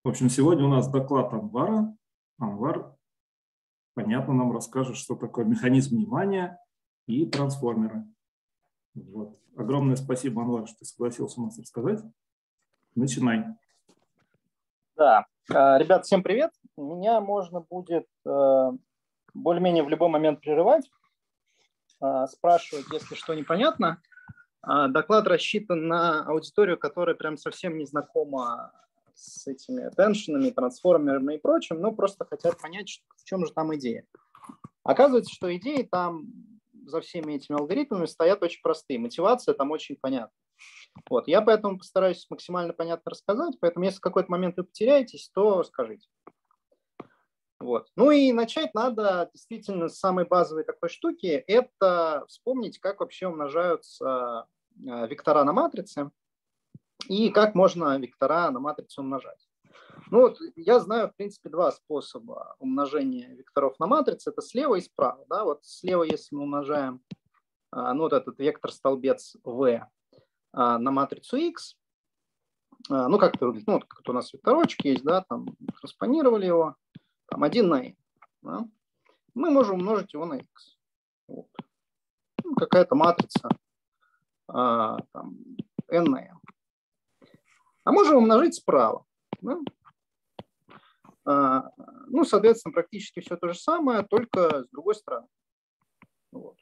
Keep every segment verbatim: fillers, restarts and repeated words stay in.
В общем, сегодня у нас доклад Анвара. Анвар, понятно, нам расскажет, что такое механизм внимания и трансформеры. Вот. Огромное спасибо, Анвар, что ты согласился у нас рассказать. Начинай. Да, ребят, всем привет. Меня можно будет более-менее в любой момент прерывать, спрашивать, если что непонятно. Доклад рассчитан на аудиторию, которая прям совсем не знакома с этими теншенами, трансформерами и прочим, но просто хотят понять, в чем же там идея. Оказывается, что идеи там за всеми этими алгоритмами стоят очень простые. Мотивация там очень понятна. Вот. Я поэтому постараюсь максимально понятно рассказать, поэтому если в какой-то момент вы потеряетесь, то скажите. Вот. Ну и начать надо действительно с самой базовой такой штуки. Это вспомнить, как вообще умножаются вектора на матрице и как можно вектора на матрицу умножать. Ну вот я знаю, в принципе, два способа умножения векторов на матрице. Это слева и справа. Да? Вот слева, если мы умножаем ну, вот этот вектор-столбец V на матрицу X, ну как это выглядит? Ну, вот как у нас векторочек есть, да, там транспонировали его, там один на n. Да? Мы можем умножить его на x. Вот. Ну, какая-то матрица а, там, n на n. А можем умножить справа. Да? А, ну, соответственно, практически все то же самое, только с другой стороны. Вот.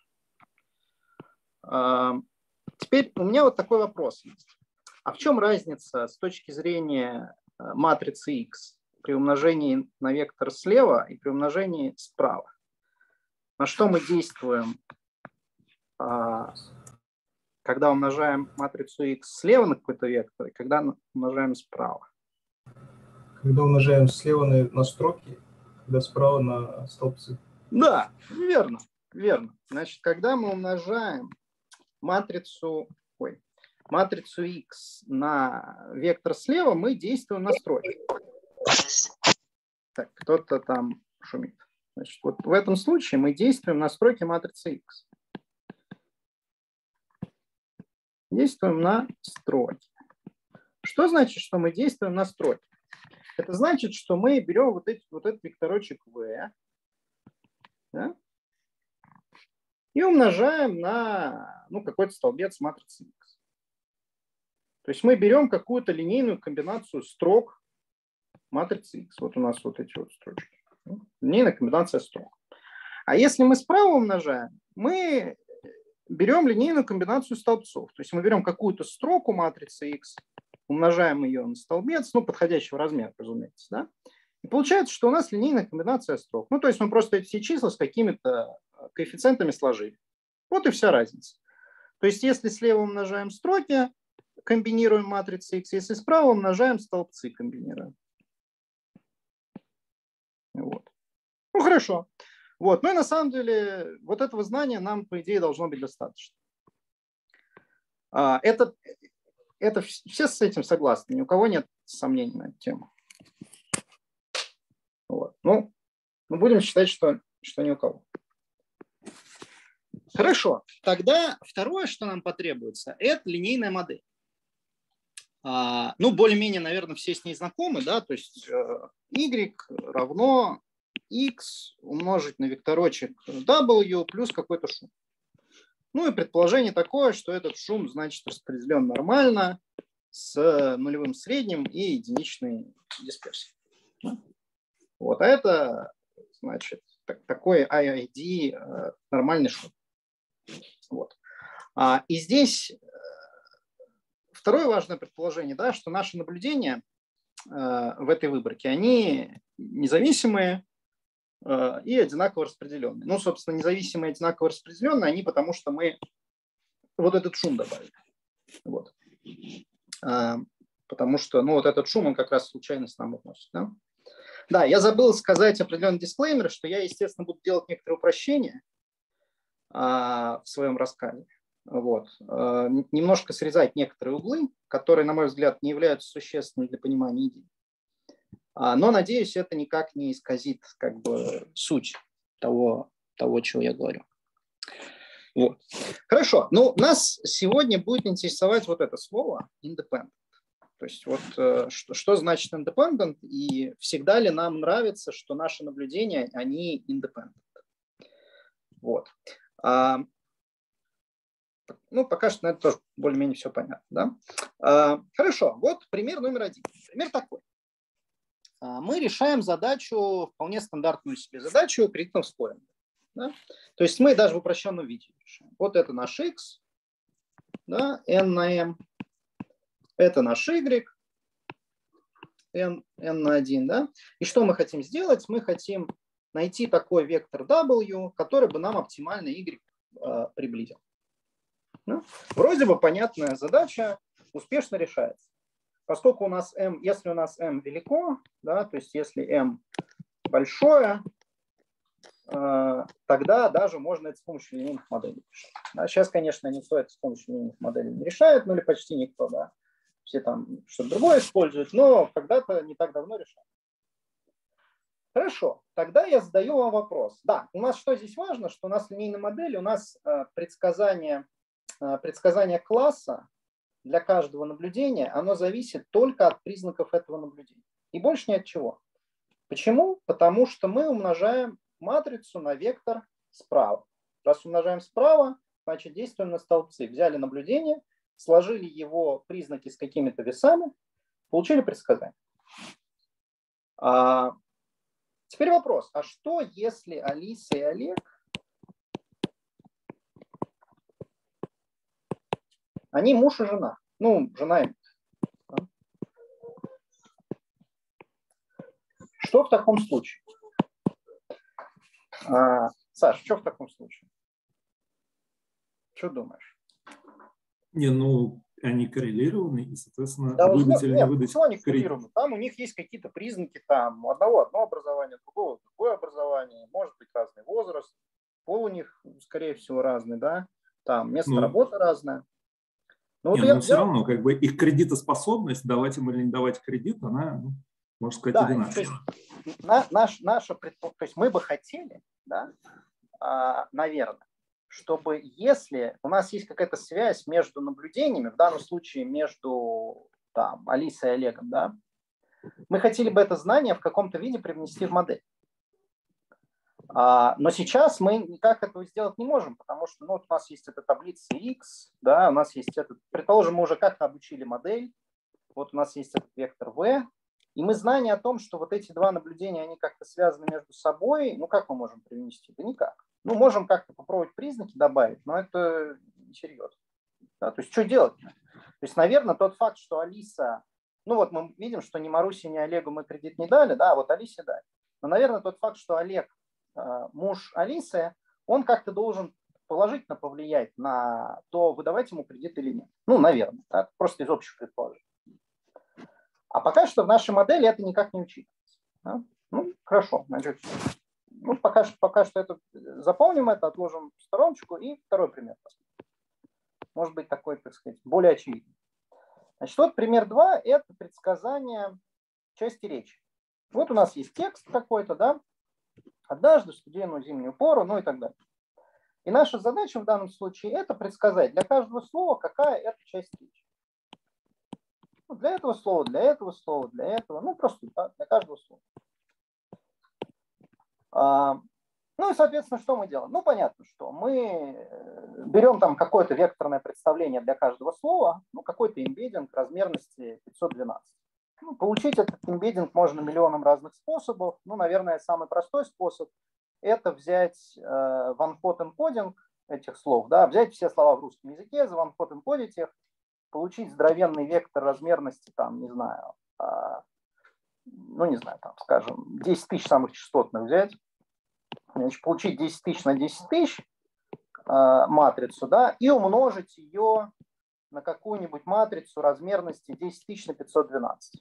А, теперь у меня вот такой вопрос есть. А в чем разница с точки зрения матрицы X при умножении на вектор слева и при умножении справа? На что мы действуем, когда умножаем матрицу X слева на какой-то вектор, и когда умножаем справа? Когда умножаем слева на, на строки, когда справа на столбцы. Да, верно, верно. Значит, когда мы умножаем матрицу, ой, матрицу X на вектор слева, мы действуем на строке. Так, кто-то там шумит. Значит, вот в этом случае мы действуем на строке матрицы X. Действуем на строке. Что значит, что мы действуем на строке? Это значит, что мы берем вот, эти, вот этот векторочек V, да, и умножаем на ну, какой-то столбец матрицы X. То есть мы берем какую-то линейную комбинацию строк матрицы X. Вот у нас вот эти вот строчки. Линейная комбинация строк. А если мы справа умножаем, мы берем линейную комбинацию столбцов. То есть мы берем какую-то строку матрицы X, умножаем ее на столбец, ну, подходящего размера, разумеется, да? И получается, что у нас линейная комбинация строк. Ну, то есть мы просто эти все числа с какими-то коэффициентами сложили. Вот и вся разница. То есть если слева умножаем строки, комбинируем матрицы X, если справа умножаем столбцы, комбинируем. Вот. Ну, хорошо. Вот. Ну и на самом деле вот этого знания нам, по идее, должно быть достаточно. Это, это все с этим согласны, ни у кого нет сомнений на эту тему. Вот. Ну, мы будем считать, что, что ни у кого. Хорошо. Тогда второе, что нам потребуется, это линейная модель. А, ну, более-менее, наверное, все с ней знакомы, да, то есть э, y равно x умножить на векторочек w плюс какой-то шум. Ну и предположение такое, что этот шум, значит, распределен нормально с нулевым средним и единичной дисперсией. Вот, а это, значит, так, такой ай ай ди э, нормальный шум. Вот. А, и здесь второе важное предположение, да, что наши наблюдения э, в этой выборке, они независимые э, и одинаково распределенные. Ну, собственно, независимые и одинаково распределенные, они потому что мы вот этот шум добавили. Вот. Э, потому что, ну, вот этот шум, он как раз случайность нам относит. Да? Да, я забыл сказать определенный дисклеймер, что я, естественно, буду делать некоторые упрощения э, в своем рассказе. Вот. Немножко срезать некоторые углы, которые, на мой взгляд, не являются существенными для понимания идеи. Но, надеюсь, это никак не исказит как бы суть того, того чего я говорю. Вот. Хорошо. Ну, нас сегодня будет интересовать вот это слово independent. То есть вот что, что значит independent, и всегда ли нам нравится, что наши наблюдения, они independent. Вот. А, ну, пока что на это тоже более-менее все понятно. Да? А, хорошо, вот пример номер один. Пример такой. А, мы решаем задачу, вполне стандартную себе задачу кредитного скоринга. Да? То есть мы даже в упрощенном виде решаем. Вот это наш x, да, n на m. Это наш y, n, n на один. Да? И что мы хотим сделать? Мы хотим найти такой вектор w, который бы нам оптимально y э, приблизил. Ну, вроде бы понятная задача, успешно решается. Поскольку у нас m, если у нас m велико, да, то есть если m большое, э, тогда даже можно это с помощью линейных моделей решать. Да, сейчас, конечно, никто это с помощью линейных моделей не решает, ну или почти никто, да. Все там что-то другое используют, но когда-то не так давно решали. Хорошо, тогда я задаю вам вопрос. Да, у нас что здесь важно, что у нас линейная модель, у нас э, предсказание, э, предсказание класса для каждого наблюдения, оно зависит только от признаков этого наблюдения. И больше ни от чего. Почему? Потому что мы умножаем матрицу на вектор справа. Раз умножаем справа, значит действуем на столбцы. Взяли наблюдение, сложили его признаки с какими-то весами, получили предсказание. А, теперь вопрос, а что если Алиса и Олег они муж и жена? Ну, жена и муж. Что в таком случае? А, Саш, что в таком случае? Что думаешь? Не, ну, они коррелированы, и, соответственно, Да, выдать нет, или не выдать почему они кредит. коррелированы? Там у них есть какие-то признаки, там у одного одно образование, у другого другое образование, может быть разный возраст, пол у них, скорее всего, разный, да, там место Ну, работы разное. Но не, вот но я, все я... равно, как бы их кредитоспособность, давать им или не давать кредит, она, ну, можно сказать, Да, одинаковая. то есть, на, наш, наша, то есть мы бы хотели, да, а, наверное, чтобы если у нас есть какая-то связь между наблюдениями, в данном случае между там, Алисой и Олегом, да, мы хотели бы это знание в каком-то виде привнести в модель. А, но сейчас мы никак этого сделать не можем, потому что ну, вот у нас есть эта таблица X, да, у нас есть этот, предположим, мы уже как-то обучили модель, вот у нас есть этот вектор V, и мы знание о том, что вот эти два наблюдения, они как-то связаны между собой, ну как мы можем привнести? Да никак. Ну, можем как-то попробовать признаки добавить, но это несерьезно. Да, то есть что делать? То есть, наверное, тот факт, что Алиса, ну вот мы видим, что ни Марусе, ни Олегу мы кредит не дали, да, а вот Алисе дали. Но, наверное, тот факт, что Олег муж Алисы, он как-то должен положительно повлиять на то, выдавать ему кредит или нет. Ну, наверное, да, просто из общих предположений. А пока что в нашей модели это никак не учитывается. Да? Ну, хорошо, значит, ну, пока, что, пока что это запомним, это отложим в стороночку и второй пример. Может быть такой, так сказать, более очевидный. Значит, вот пример два – это предсказание части речи. Вот у нас есть текст какой-то, да, однажды в студеную зимнюю пору, ну и так далее. И наша задача в данном случае – это предсказать для каждого слова, какая это часть речи. Ну, для этого слова, для этого слова, для этого, ну просто да, для каждого слова. А, ну и, соответственно, что мы делаем? Ну, понятно, что мы берем там какое-то векторное представление для каждого слова, ну, какой-то эмбеддинг размерности пятьсот двенадцать. Ну, получить этот эмбеддинг можно миллионом разных способов. Ну, наверное, самый простой способ – это взять э, one-hot encoding этих слов, да, взять все слова в русском языке, за one-hot encodить их, получить здоровенный вектор размерности, там, не знаю, э, ну, не знаю, там, скажем, десять тысяч самых частотных взять, значит, получить десять тысяч на десять тысяч э, матрицу, да, и умножить ее на какую-нибудь матрицу размерности десять тысяч на пятьсот двенадцать.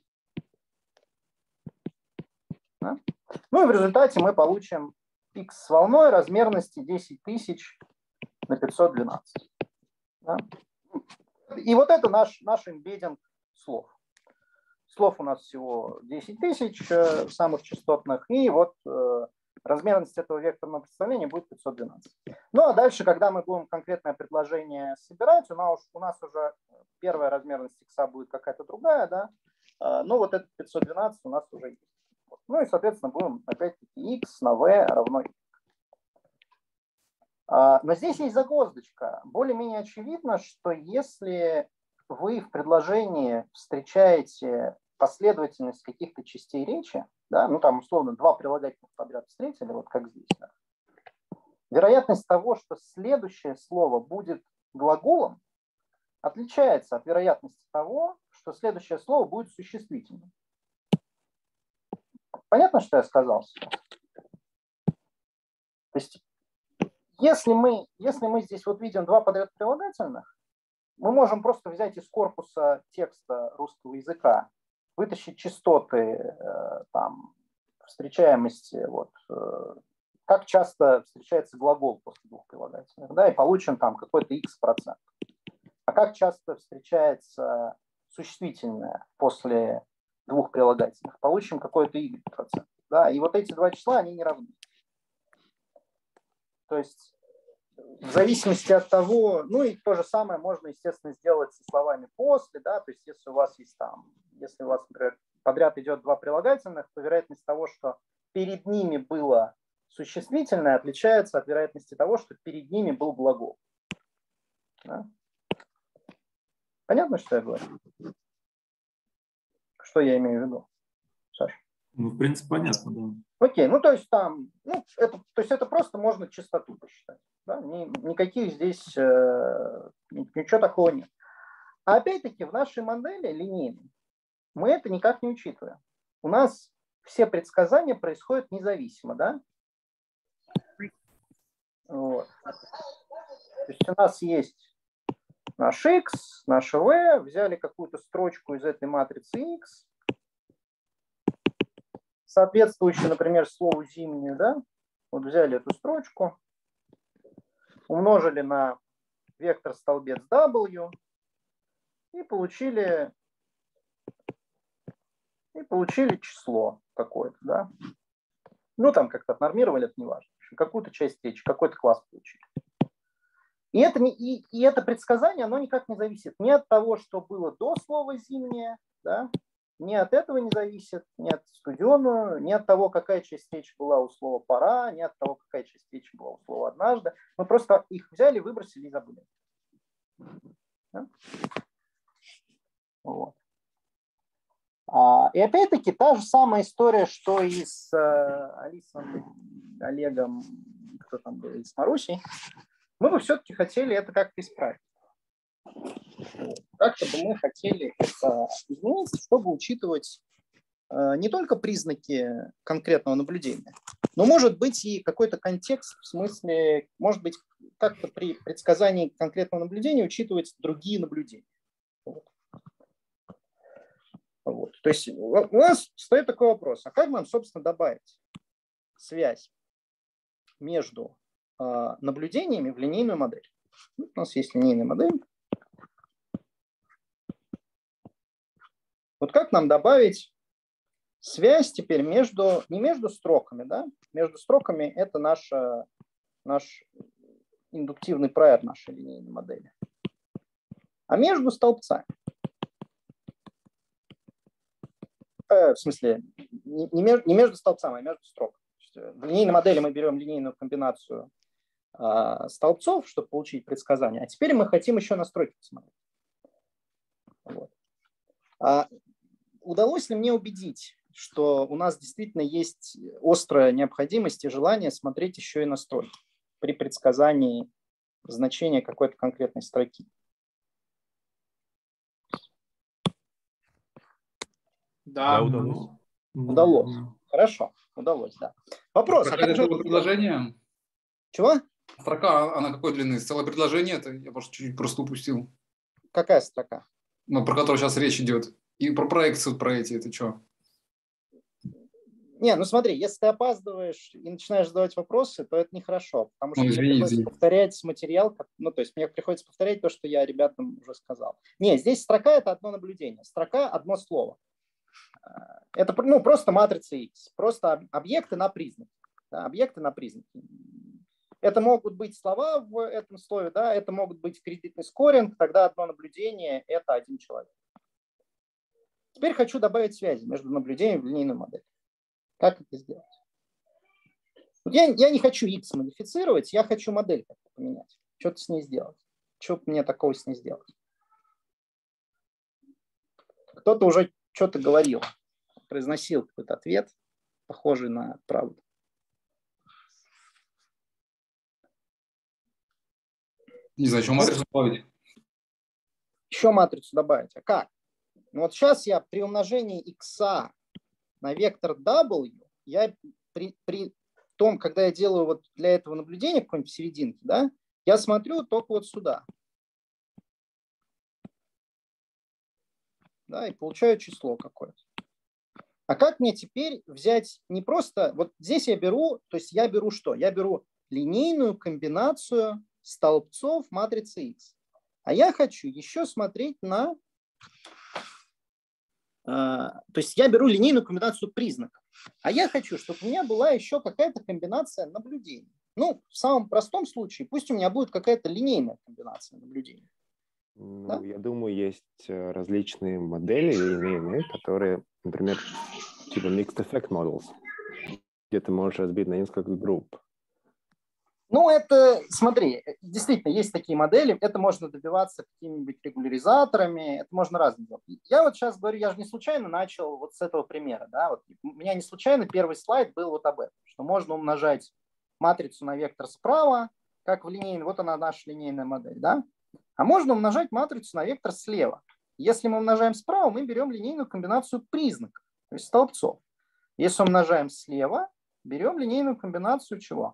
Да? Ну и в результате мы получим x с волной размерности десять тысяч на пятьсот двенадцать. Да? И вот это наш, наш эмбеддинг слов. Слов у нас всего десять тысяч э, самых частотных, и вот э, размерность этого векторного представления будет пятьсот двенадцать. Ну а дальше, когда мы будем конкретное предложение собирать, у нас, у нас уже первая размерность x будет какая-то другая, да, но вот этот пятьсот двенадцать у нас уже есть. Ну и, соответственно, будем опять-таки x на v равно y. Но здесь есть загвоздочка. Более-менее очевидно, что если вы в предложении встречаете последовательность каких-то частей речи, да, ну там условно два прилагательных подряд встретили, вот как здесь, да, вероятность того, что следующее слово будет глаголом, отличается от вероятности того, что следующее слово будет существительным. Понятно, что я сказал сейчас? То есть, если мы, если мы здесь вот видим два подряд прилагательных, мы можем просто взять из корпуса текста русского языка, вытащить частоты, там, встречаемости, вот, как часто встречается глагол после двух прилагательных, да, и получим там какой-то x процент. А как часто встречается существительное после двух прилагательных, получим какой-то y процент. Да, и вот эти два числа, они не равны. То есть в зависимости от того, ну и то же самое можно, естественно, сделать со словами после, да, то есть если у вас есть там, если у вас, например, подряд идет два прилагательных, то вероятность того, что перед ними было существительное, отличается от вероятности того, что перед ними был глагол. Да? Понятно, что я говорю? Что я имею в виду, Саша? Ну, в принципе, понятно, да. Окей, ну то есть там, ну, это, то есть это просто можно частоту посчитать. Да? Ни, никаких здесь, э, ничего такого нет. А опять-таки в нашей модели линейной мы это никак не учитываем. У нас все предсказания происходят независимо, да? Вот. То есть у нас есть наш x, наше v, взяли какую-то строчку из этой матрицы x, соответствующую, например, слову зимнюю, да? Вот взяли эту строчку, умножили на вектор столбец w и получили, и получили число какое-то, да? Ну, там как-то отнормировали, это не важно. Какую-то часть речи, какой-то класс получили. И это, не, и, и это предсказание, оно никак не зависит ни от того, что было до слова «зимнее», да? Ни от этого не зависит, ни от студеную, ни от того, какая часть речи была у слова «пора», ни от того, какая часть речи была у слова «однажды». Мы просто их взяли, выбросили и забыли. Да? Вот. И опять-таки та же самая история, что и с Алисом, Олегом, кто там был, и с Марусей. Мы бы все-таки хотели это как-то исправить. Как-то бы мы хотели это изменить, чтобы учитывать не только признаки конкретного наблюдения, но может быть и какой-то контекст, в смысле, может быть, как-то при предсказании конкретного наблюдения учитывать другие наблюдения. Вот. Вот. То есть у нас стоит такой вопрос, а как нам, собственно, добавить связь между э, наблюдениями в линейную модель? У нас есть линейная модель. Вот как нам добавить связь теперь между, не между строками, да? Между строками это наша, наш индуктивный проект нашей линейной модели, а между столбцами. В смысле, не между, не между столбцами, а между строками. В линейной модели мы берем линейную комбинацию э, столбцов, чтобы получить предсказание, а теперь мы хотим еще настройки посмотреть. Вот. А удалось ли мне убедить, что у нас действительно есть острая необходимость и желание смотреть еще и настройки при предсказании значения какой-то конкретной строки? Да, да, удалось. Удалось. Хорошо, удалось, да. Вопрос. А это было предложение? Чего? Строка, она какой длины? Целое предложение? Это я может, чуть-чуть просто упустил. Какая строка? Ну, про которую сейчас речь идет. И про проекцию, про эти, это что? Не, ну смотри, если ты опаздываешь и начинаешь задавать вопросы, то это нехорошо, потому что ну, мне приходится повторять материал, ну, то есть мне приходится повторять то, что я ребятам уже сказал. Не, здесь строка – это одно наблюдение, строка – одно слово. Это ну, просто матрица X, просто объекты на признаки. Да, объекты на признаки. Это могут быть слова в этом слове, да, это могут быть кредитный скоринг, тогда одно наблюдение – это один человек. Теперь хочу добавить связи между наблюдением и линейной моделью. Как это сделать? Я, я не хочу X модифицировать, я хочу модель как-то поменять. Что-то с ней сделать. Что мне такого с ней сделать? Кто-то уже что-то говорил, произносил какой-то ответ, похожий на правду. Не знаю, что матрицу добавить. Еще матрицу добавить. А как? Ну вот сейчас я при умножении x на вектор W, я при, при том, когда я делаю вот для этого наблюдения какой-нибудь в серединке, да, я смотрю только вот сюда. Да, и получаю число какое-то. А как мне теперь взять не просто... Вот здесь я беру, то есть я беру что? Я беру линейную комбинацию столбцов матрицы X. А я хочу еще смотреть на... То есть я беру линейную комбинацию признаков. А я хочу, чтобы у меня была еще какая-то комбинация наблюдений. Ну, в самом простом случае, пусть у меня будет какая-то линейная комбинация наблюдений. Ну, Да? я думаю, есть различные модели линейные, которые, например, типа mixed effect models, где ты можешь разбить на несколько групп. Ну, это, смотри, действительно, есть такие модели, это можно добиваться какими-нибудь регуляризаторами, это можно разные делать. Я вот сейчас говорю, я же не случайно начал вот с этого примера, да, вот у меня не случайно первый слайд был вот об этом, что можно умножать матрицу на вектор справа, как в линейной, вот она наша линейная модель, да, а можно умножать матрицу на вектор слева. Если мы умножаем справа, мы берем линейную комбинацию признаков, то есть столбцов. Если умножаем слева, берем линейную комбинацию чего?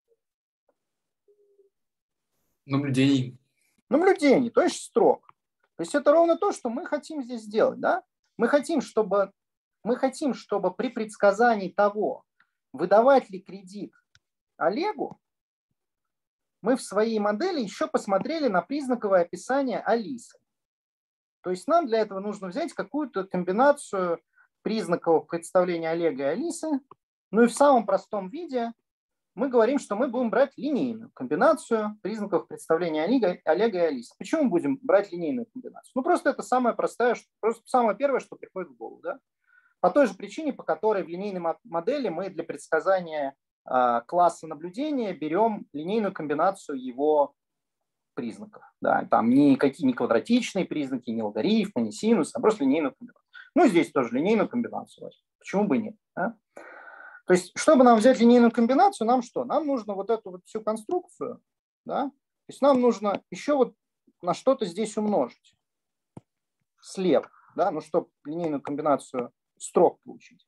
Наблюдений. Наблюдений, то есть строк. То есть это ровно то, что мы хотим здесь сделать. Да? Мы, хотим, чтобы, мы хотим, чтобы при предсказании того, выдавать ли кредит Олегу, мы в своей модели еще посмотрели на признаковое описание Алисы. То есть нам для этого нужно взять какую-то комбинацию признакового представления Олега и Алисы. Ну и в самом простом виде мы говорим, что мы будем брать линейную комбинацию признаков представления Олега, Олега и Алисы. Почему мы будем брать линейную комбинацию? Ну, просто это самое простое, просто самое первое, что приходит в голову. Да? По той же причине, по которой в линейной модели мы для предсказания э, класса наблюдения берем линейную комбинацию его признаков. Да? Там не, какие, не квадратичные признаки, не логарифмы, не синус, а просто линейную комбинацию. Ну, здесь тоже линейную комбинацию. Почему бы нет? Да? То есть, чтобы нам взять линейную комбинацию, нам что? Нам нужно вот эту вот всю конструкцию, да? То есть нам нужно еще вот на что-то здесь умножить слева, да? Ну, чтобы линейную комбинацию строк получить.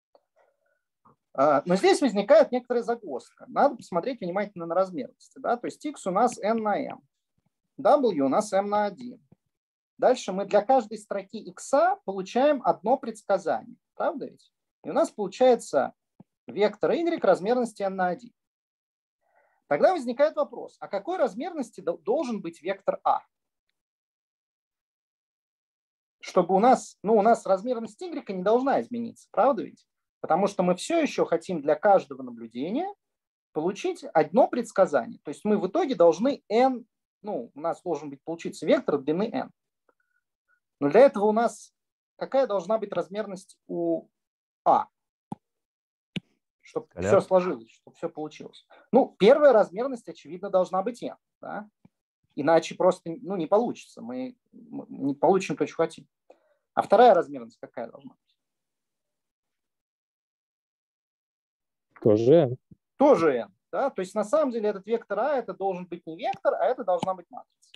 Но здесь возникает некоторая загвоздка. Надо посмотреть внимательно на размерности, да? То есть x у нас n на m, w у нас m на один. Дальше мы для каждой строки x получаем одно предсказание, правда ведь? И у нас получается вектор y размерности n на один. Тогда возникает вопрос, а какой размерности должен быть вектор a? Чтобы у нас, ну, у нас размерность y не должна измениться, правда ведь? Потому что мы все еще хотим для каждого наблюдения получить одно предсказание. То есть мы в итоге должны n, ну, у нас должен быть получиться вектор длины n. Но для этого у нас какая должна быть размерность у a? Чтобы Коля. Все сложилось, чтобы все получилось. Ну, первая размерность, очевидно, должна быть n. Да? Иначе просто ну, не получится. Мы не получим то, что хотим. А вторая размерность какая должна быть? Тоже n. Тоже n. Да? То есть на самом деле этот вектор а это должен быть не вектор, а это должна быть матрица.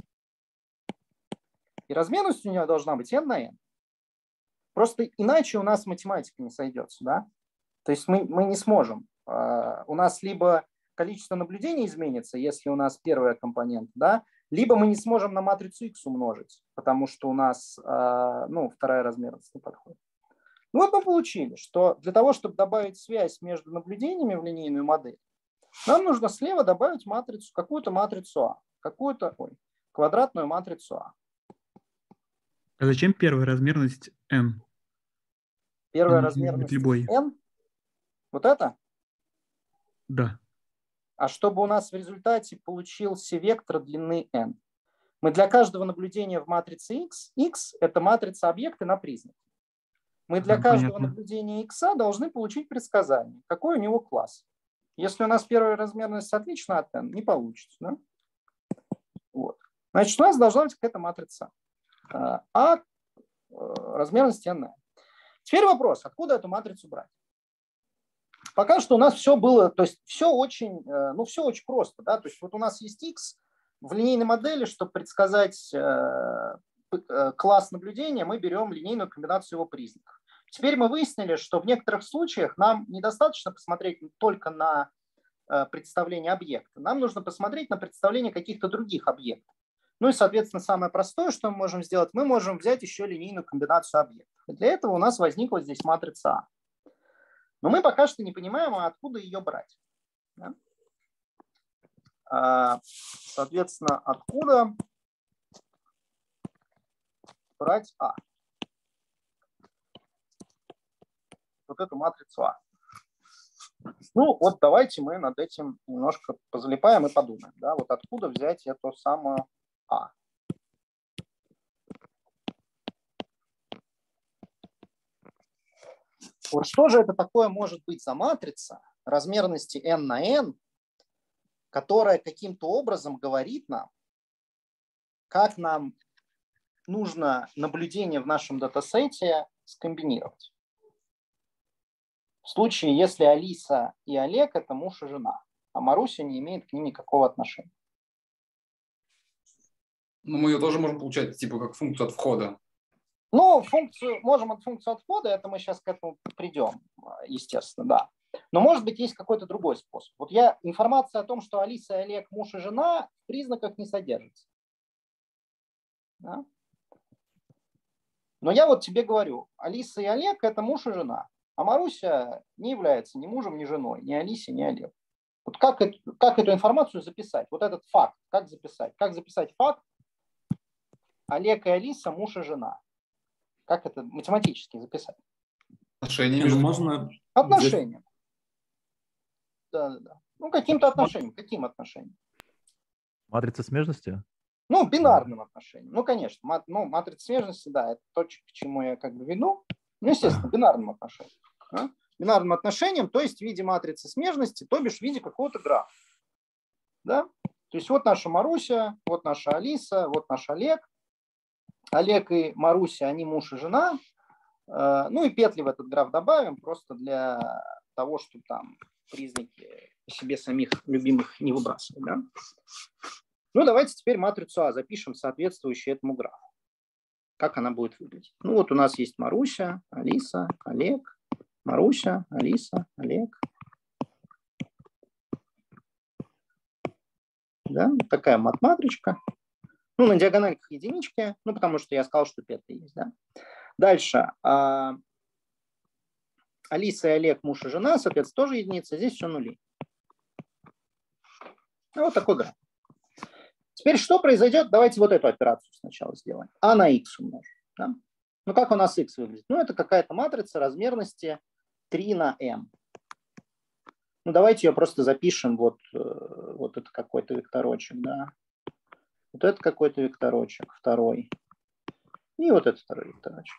И размерность у нее должна быть n на n. Просто иначе у нас математика не сойдется. Да? То есть мы, мы не сможем. Uh, у нас либо количество наблюдений изменится, если у нас первая компонента, да, либо мы не сможем на матрицу X умножить, потому что у нас uh, ну, вторая размерность не подходит. Ну, вот мы получили, что для того, чтобы добавить связь между наблюдениями в линейную модель, нам нужно слева добавить матрицу, какую-то матрицу А, какую-то ой, квадратную матрицу А. А зачем первая размерность n? Первая Она размерность любой. n. Вот это? Да. А чтобы у нас в результате получился вектор длины n, мы для каждого наблюдения в матрице X, X – это матрица объекты на признаки. Мы для Ага, каждого понятно. наблюдения X должны получить предсказание, какой у него класс. Если у нас первая размерность отлична от n, не получится. Да? Вот. Значит, у нас должна быть какая-то матрица А размерности n. Теперь вопрос, откуда эту матрицу брать? Пока что у нас все было, то есть все очень, ну все очень просто, да, то есть вот у нас есть X в линейной модели, чтобы предсказать класс наблюдения, мы берем линейную комбинацию его признаков. Теперь мы выяснили, что в некоторых случаях нам недостаточно посмотреть только на представление объекта, нам нужно посмотреть на представление каких-то других объектов. Ну и, соответственно, самое простое, что мы можем сделать, мы можем взять еще линейную комбинацию объектов. И для этого у нас возникла здесь матрица А. Но мы пока что не понимаем, откуда ее брать. Да? Соответственно, откуда брать А? Вот эту матрицу А. Ну, вот давайте мы над этим немножко позалипаем и подумаем. Да? Вот откуда взять эту самую А. Вот что же это такое может быть за матрица размерности n на n, которая каким-то образом говорит нам, как нам нужно наблюдение в нашем датасете скомбинировать. В случае, если Алиса и Олег – это муж и жена, а Маруся не имеет к ним никакого отношения. Ну, мы ее тоже можем получать типа как функцию от входа. Ну, функцию, можем от функции отхода, это мы сейчас к этому придем, естественно, да. Но, может быть, есть какой-то другой способ. Вот я, информация о том, что Алиса и Олег муж и жена, в признаках не содержится. Да? Но я вот тебе говорю, Алиса и Олег – это муж и жена, а Маруся не является ни мужем, ни женой, ни Алисе, ни Олегу. Вот как, это, как эту информацию записать? Вот этот факт, как записать? Как записать факт Олег и Алиса – муж и жена? Как это математически записать? Отношения Не, между ну можно Отношения. взять- Да, да, да. Ну, каким-то отношением. Каким отношением? Матрица смежности? Ну, бинарным отношением. Ну, конечно. Мат, ну, матрица смежности, да, это то, к чему я как бы веду. Ну, естественно, бинарным отношением. Да? Бинарным отношением, то есть в виде матрицы смежности, то бишь в виде какого-то графа. Да? То есть вот наша Маруся, вот наша Алиса, вот наш Олег. Олег и Маруся, они муж и жена. Ну и петли в этот граф добавим просто для того, чтобы там признаки себе самих любимых не выбрасывать. Да? Ну давайте теперь матрицу А запишем, соответствующую этому графу. Как она будет выглядеть? Ну вот у нас есть Маруся, Алиса, Олег. Маруся, Алиса, Олег. Да? Такая мат-матричка. Ну, на диагональках единички, ну, потому что я сказал, что петли есть, да. Дальше. А, Алиса и Олег, муж и жена, соответственно, тоже единица. Здесь все нули. Ну, вот такой граф. Теперь что произойдет? Давайте вот эту операцию сначала сделаем. А на x умножим. Да? Ну, как у нас x выглядит? Ну, это какая-то матрица размерности три на m. Ну, давайте ее просто запишем. Вот, вот это какой-то векторочек, да. Вот это какой-то векторочек, второй. И вот это второй векторочек.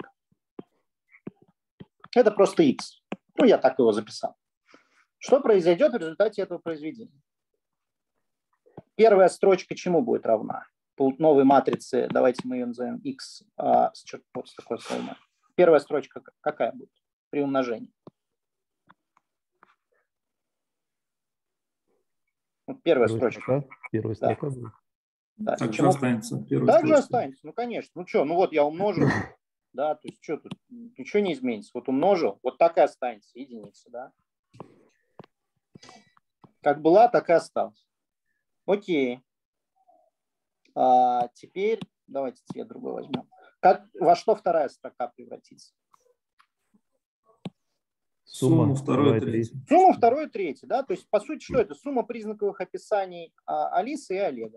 Это просто x. Ну, я так его записал. Что произойдет в результате этого произведения? Первая строчка чему будет равна? По новой матрице, давайте мы ее назовем x а, с, вот с такой формой. Первая строчка какая будет при умножении? Вот первая Первая строчка. строка. Первая Да. строка будет. Да. Так же Почему? останется. первая Так же строчка. останется. Ну, конечно. Ну что, ну вот я умножил. Да, то есть что тут? Ничего не изменится. Вот умножил, вот так и останется единица, да. Как была, так и осталась. Окей. А теперь давайте цвет другой возьмем. Как, во что вторая строка превратится? Сумму второй и третий. Сумма второй и третий, да. То есть, по сути, что это? Сумма признаковых описаний Алисы и Олега.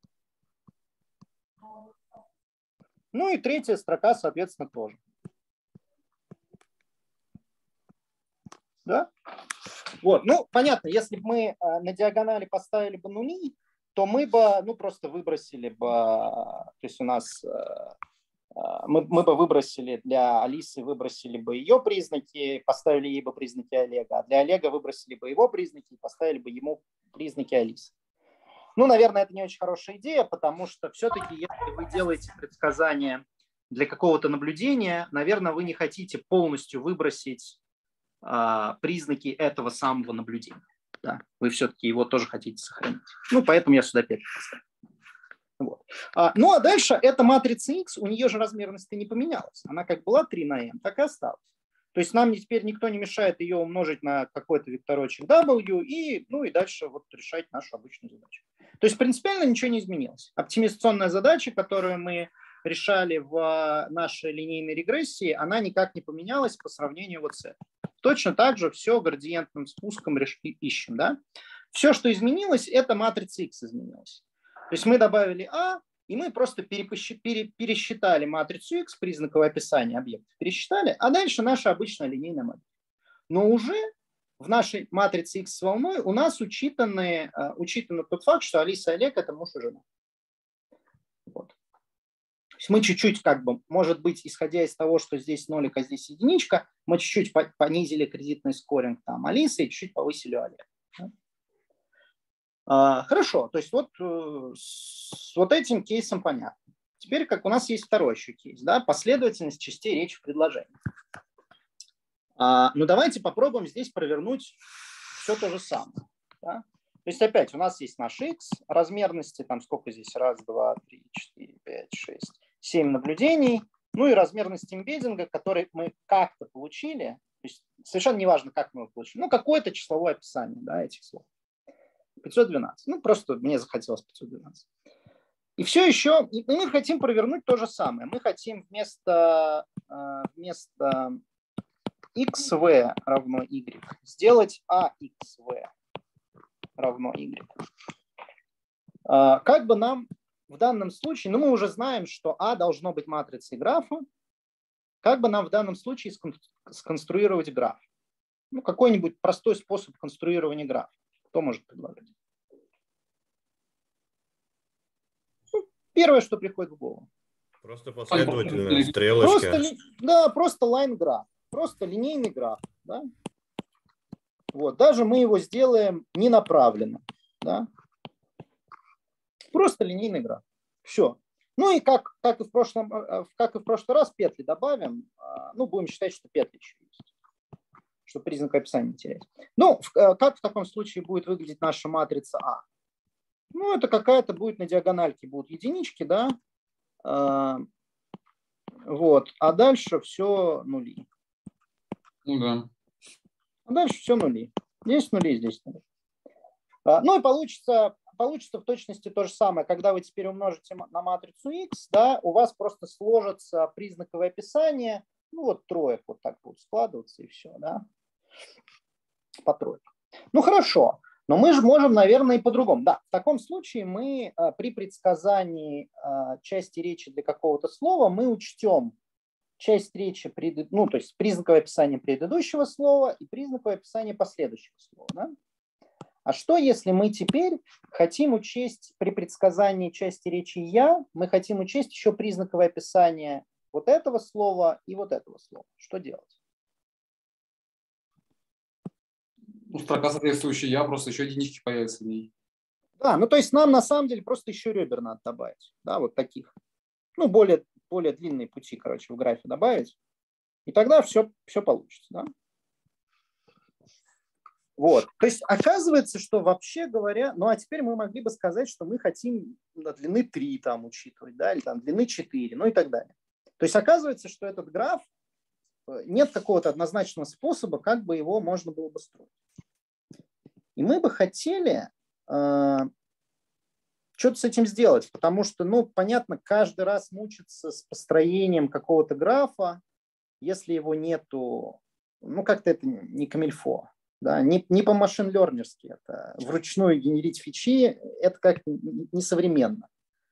Ну и третья строка, соответственно, тоже. Да? Вот, ну, понятно, если бы мы на диагонали поставили бы нули, то мы бы, ну, просто выбросили бы, то есть у нас, мы, мы бы выбросили для Алисы, выбросили бы ее признаки, поставили ей бы признаки Олега, а для Олега выбросили бы его признаки и поставили бы ему признаки Алисы. Ну, наверное, это не очень хорошая идея, потому что все-таки, если вы делаете предсказания для какого-то наблюдения, наверное, вы не хотите полностью выбросить а, признаки этого самого наблюдения. Да, вы все-таки его тоже хотите сохранить. Ну, поэтому я сюда пять поставил. Вот. А, ну, а дальше эта матрица X, у нее же размерность не поменялась. Она как была три на n, так и осталась. То есть нам теперь никто не мешает ее умножить на какой-то векторочек W и, ну, и дальше вот решать нашу обычную задачу. То есть принципиально ничего не изменилось. Оптимизационная задача, которую мы решали в нашей линейной регрессии, она никак не поменялась по сравнению вот с этой. Точно так же все градиентным спуском ищем. Да? Все, что изменилось, это матрица X изменилась. То есть мы добавили А, и мы просто пересчитали матрицу X, признаковое описание объектов, пересчитали, а дальше наша обычная линейная модель. Но уже в нашей матрице X с волной у нас учитаны, учитан тот факт, что Алиса и Олег – это муж и жена. Вот. То есть мы чуть-чуть, как бы, может быть, исходя из того, что здесь нолик, а здесь единичка, мы чуть-чуть понизили кредитный скоринг там Алисы и чуть-чуть повысили Олега. Хорошо, то есть вот с вот этим кейсом понятно. Теперь как у нас есть второй еще кейс, да, последовательность частей речи в предложении. Ну давайте попробуем здесь провернуть все то же самое. Да? То есть опять у нас есть наш X, размерности, там сколько здесь, раз, два, три, четыре, пять, шесть, семь наблюдений, ну и размерность эмбеддинга, который мы как-то получили, то есть совершенно неважно, как мы его получили, ну какое-то числовое описание, да, этих слов. пятьсот двенадцать. Ну, просто мне захотелось пятьсот двенадцать. И все еще, и мы хотим провернуть то же самое. Мы хотим вместо, вместо xv равно y сделать axv равно y. Как бы нам в данном случае, ну, мы уже знаем, что А должно быть матрицей графа, как бы нам в данном случае сконструировать граф? Ну, какой-нибудь простой способ конструирования графа. Кто может предложить? Первое, что приходит в голову. Просто последовательно, стрелочки. Просто, да, просто лайн-граф. Просто линейный граф. Да? Вот, даже мы его сделаем ненаправленно. Да? Просто линейный граф. Все. Ну и как, как, и в прошлом, как и в прошлый раз петли добавим. Ну, будем считать, что петли еще есть, чтобы признак описания не терять. Ну, как в таком случае будет выглядеть наша матрица А? Ну, это какая-то будет на диагональке, будут единички, да? А, вот. А дальше все нули. Ну да. А дальше все нули. Здесь нули, здесь нули. А, ну и получится, получится в точности то же самое. Когда вы теперь умножите на матрицу X, да, у вас просто сложится признаковое описание. Ну вот троек вот так будет складываться и все, да? По тройке. Ну хорошо. Но мы же можем, наверное, и по-другому. Да, в таком случае мы а, при предсказании а, части речи для какого-то слова мы учтем часть речи, пред... ну, то есть признаковое описание предыдущего слова и признаковое описание последующего слова. Да? А что, если мы теперь хотим учесть при предсказании части речи «я», мы хотим учесть еще признаковое описание вот этого слова и вот этого слова? Что делать? Ну, строка соответствующая я, просто еще единички появятся в ней. Да, ну то есть нам на самом деле просто еще ребер надо добавить. Да, вот таких. Ну, более, более длинные пути, короче, в графе добавить. И тогда все, все получится. Да? Вот. То есть оказывается, что вообще говоря, ну а теперь мы могли бы сказать, что мы хотим длины три там учитывать, да, или там длины четыре, ну и так далее. То есть оказывается, что этот граф, нет какого-то однозначного способа, как бы его можно было бы строить. И мы бы хотели э, что-то с этим сделать, потому что, ну, понятно, каждый раз мучиться с построением какого-то графа, если его нету, ну, как-то это не камильфо, да, не, не по-машин-лернерски, это вручную генерить фичи, это как-то несовременно.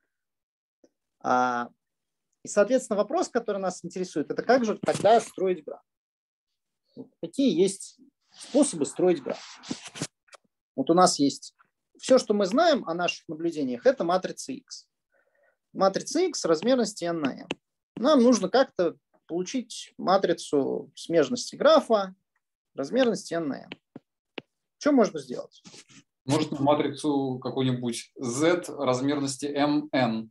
А, и, соответственно, вопрос, который нас интересует, это как же тогда строить граф? Какие есть способы строить граф. Вот у нас есть все, что мы знаем о наших наблюдениях, это матрица X. Матрица X размерности n на m. Нам нужно как-то получить матрицу смежности графа размерности n на m. Что можно сделать? Может, матрицу какую-нибудь Z размерности mn.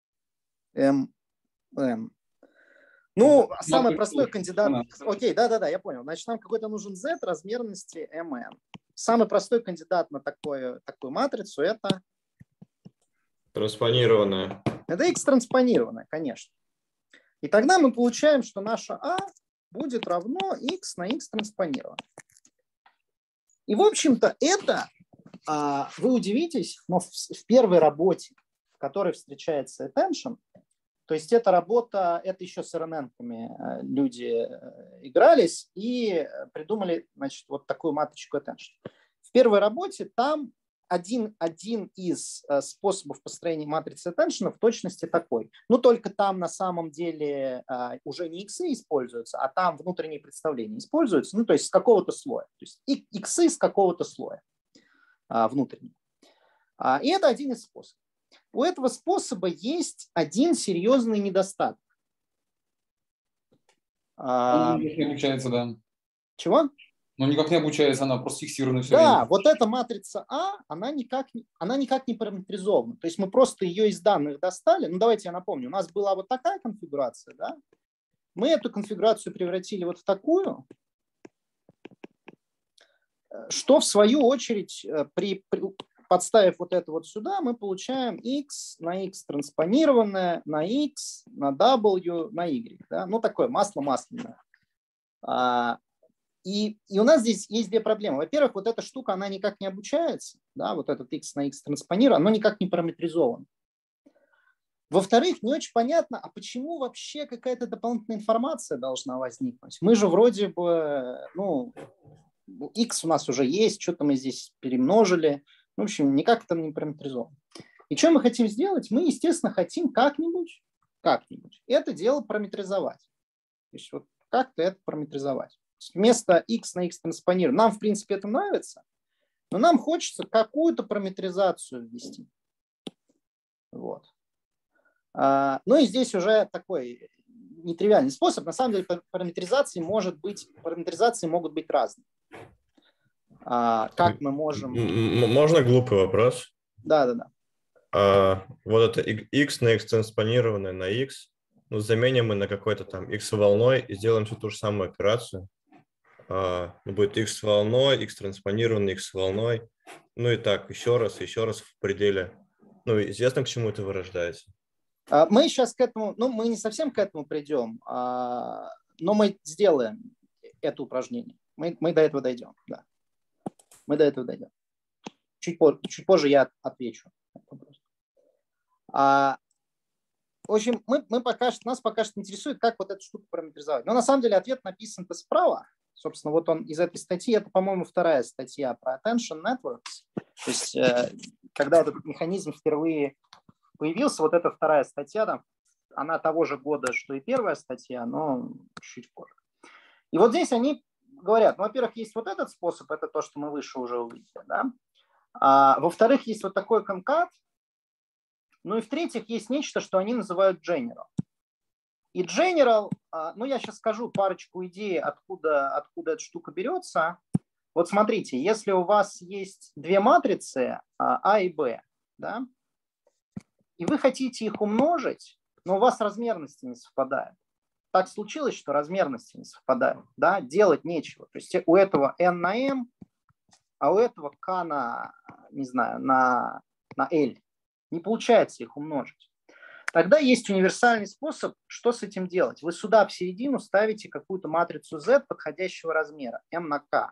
mn. Ну, Матрицу самый простой кандидат... она. Окей, да-да-да, я понял. Значит, нам какой-то нужен Z размерности mn. Самый простой кандидат на такое, такую матрицу – это… Транспонированная. Это X транспонированная, конечно. И тогда мы получаем, что наша А будет равно X на X транспонированная. И, в общем-то, это, вы удивитесь, но в первой работе, в которой встречается attention, то есть эта работа, это еще с эр эн эн-ками люди игрались и придумали, значит, вот такую маточку attention. В первой работе там один, один из способов построения матрицы attention в точности такой. Ну, только там на самом деле уже не иксы используются, а там внутренние представления используются, ну, то есть с какого-то слоя. То есть иксы с какого-то слоя внутреннего. И это один из способов. У этого способа есть один серьезный недостаток. Он никак не обучается, да. Чего? Но никак не обучается, она просто фиксирована все Да, время. вот эта матрица А, она никак, она никак не параметризована. То есть мы просто ее из данных достали. Ну, давайте я напомню. У нас была вот такая конфигурация, да? Мы эту конфигурацию превратили вот в такую, что в свою очередь, при, при, подставив вот это вот сюда, мы получаем X на X транспонированное, на X, на W, на Y. Да? Ну, такое масло масляное. И, и у нас здесь есть две проблемы. Во-первых, вот эта штука, она никак не обучается, да, вот этот X на X транспонирован, оно никак не параметризовано. Во-вторых, не очень понятно, а почему вообще какая-то дополнительная информация должна возникнуть? Мы же вроде бы, ну, X у нас уже есть, что-то мы здесь перемножили. В общем, никак это не параметризовано. И что мы хотим сделать? Мы, естественно, хотим как-нибудь, как-нибудь это дело параметризовать. То есть вот как-то это параметризовать. Вместо X на X транспонирования. Нам, в принципе, это нравится, но нам хочется какую-то параметризацию ввести. Вот. А, ну и здесь уже такой нетривиальный способ. На самом деле параметризации, может быть, параметризации могут быть разные. А, как мы можем… Можно глупый вопрос? Да, да, да. А, вот это X на X транспонированное на X. Ну, заменим мы на какой-то там X волной и сделаем всю ту же самую операцию. Uh, будет X волной, X транспонированный, X волной. Ну и так, еще раз, еще раз в пределе. Ну, известно, к чему это вырождается. Мы сейчас к этому, ну, мы не совсем к этому придем, но мы сделаем это упражнение. Мы, мы до этого дойдем, да. Мы до этого дойдем. Чуть позже, чуть позже я отвечу. А, в общем, мы, мы пока что, нас пока что интересует, как вот эту штуку параметризовать. Но на самом деле ответ написан-то справа. Собственно, вот он из этой статьи, это, по-моему, вторая статья про attention networks. То есть, э, когда этот механизм впервые появился, вот эта вторая статья, там, она того же года, что и первая статья, но чуть позже. И вот здесь они говорят, ну, во-первых, есть вот этот способ, это то, что мы выше уже увидели, да? А, во-вторых, есть вот такой concat. Ну и в-третьих, есть нечто, что они называют general. И general, ну я сейчас скажу парочку идей, откуда, откуда эта штука берется. Вот смотрите, если у вас есть две матрицы А и Б, да, и вы хотите их умножить, но у вас размерности не совпадают. Так случилось, что размерности не совпадают, да, делать нечего. То есть у этого n на m, а у этого k на, не знаю, на, на l. Не получается их умножить. Тогда есть универсальный способ, что с этим делать. Вы сюда в середину ставите какую-то матрицу Z подходящего размера, m на k.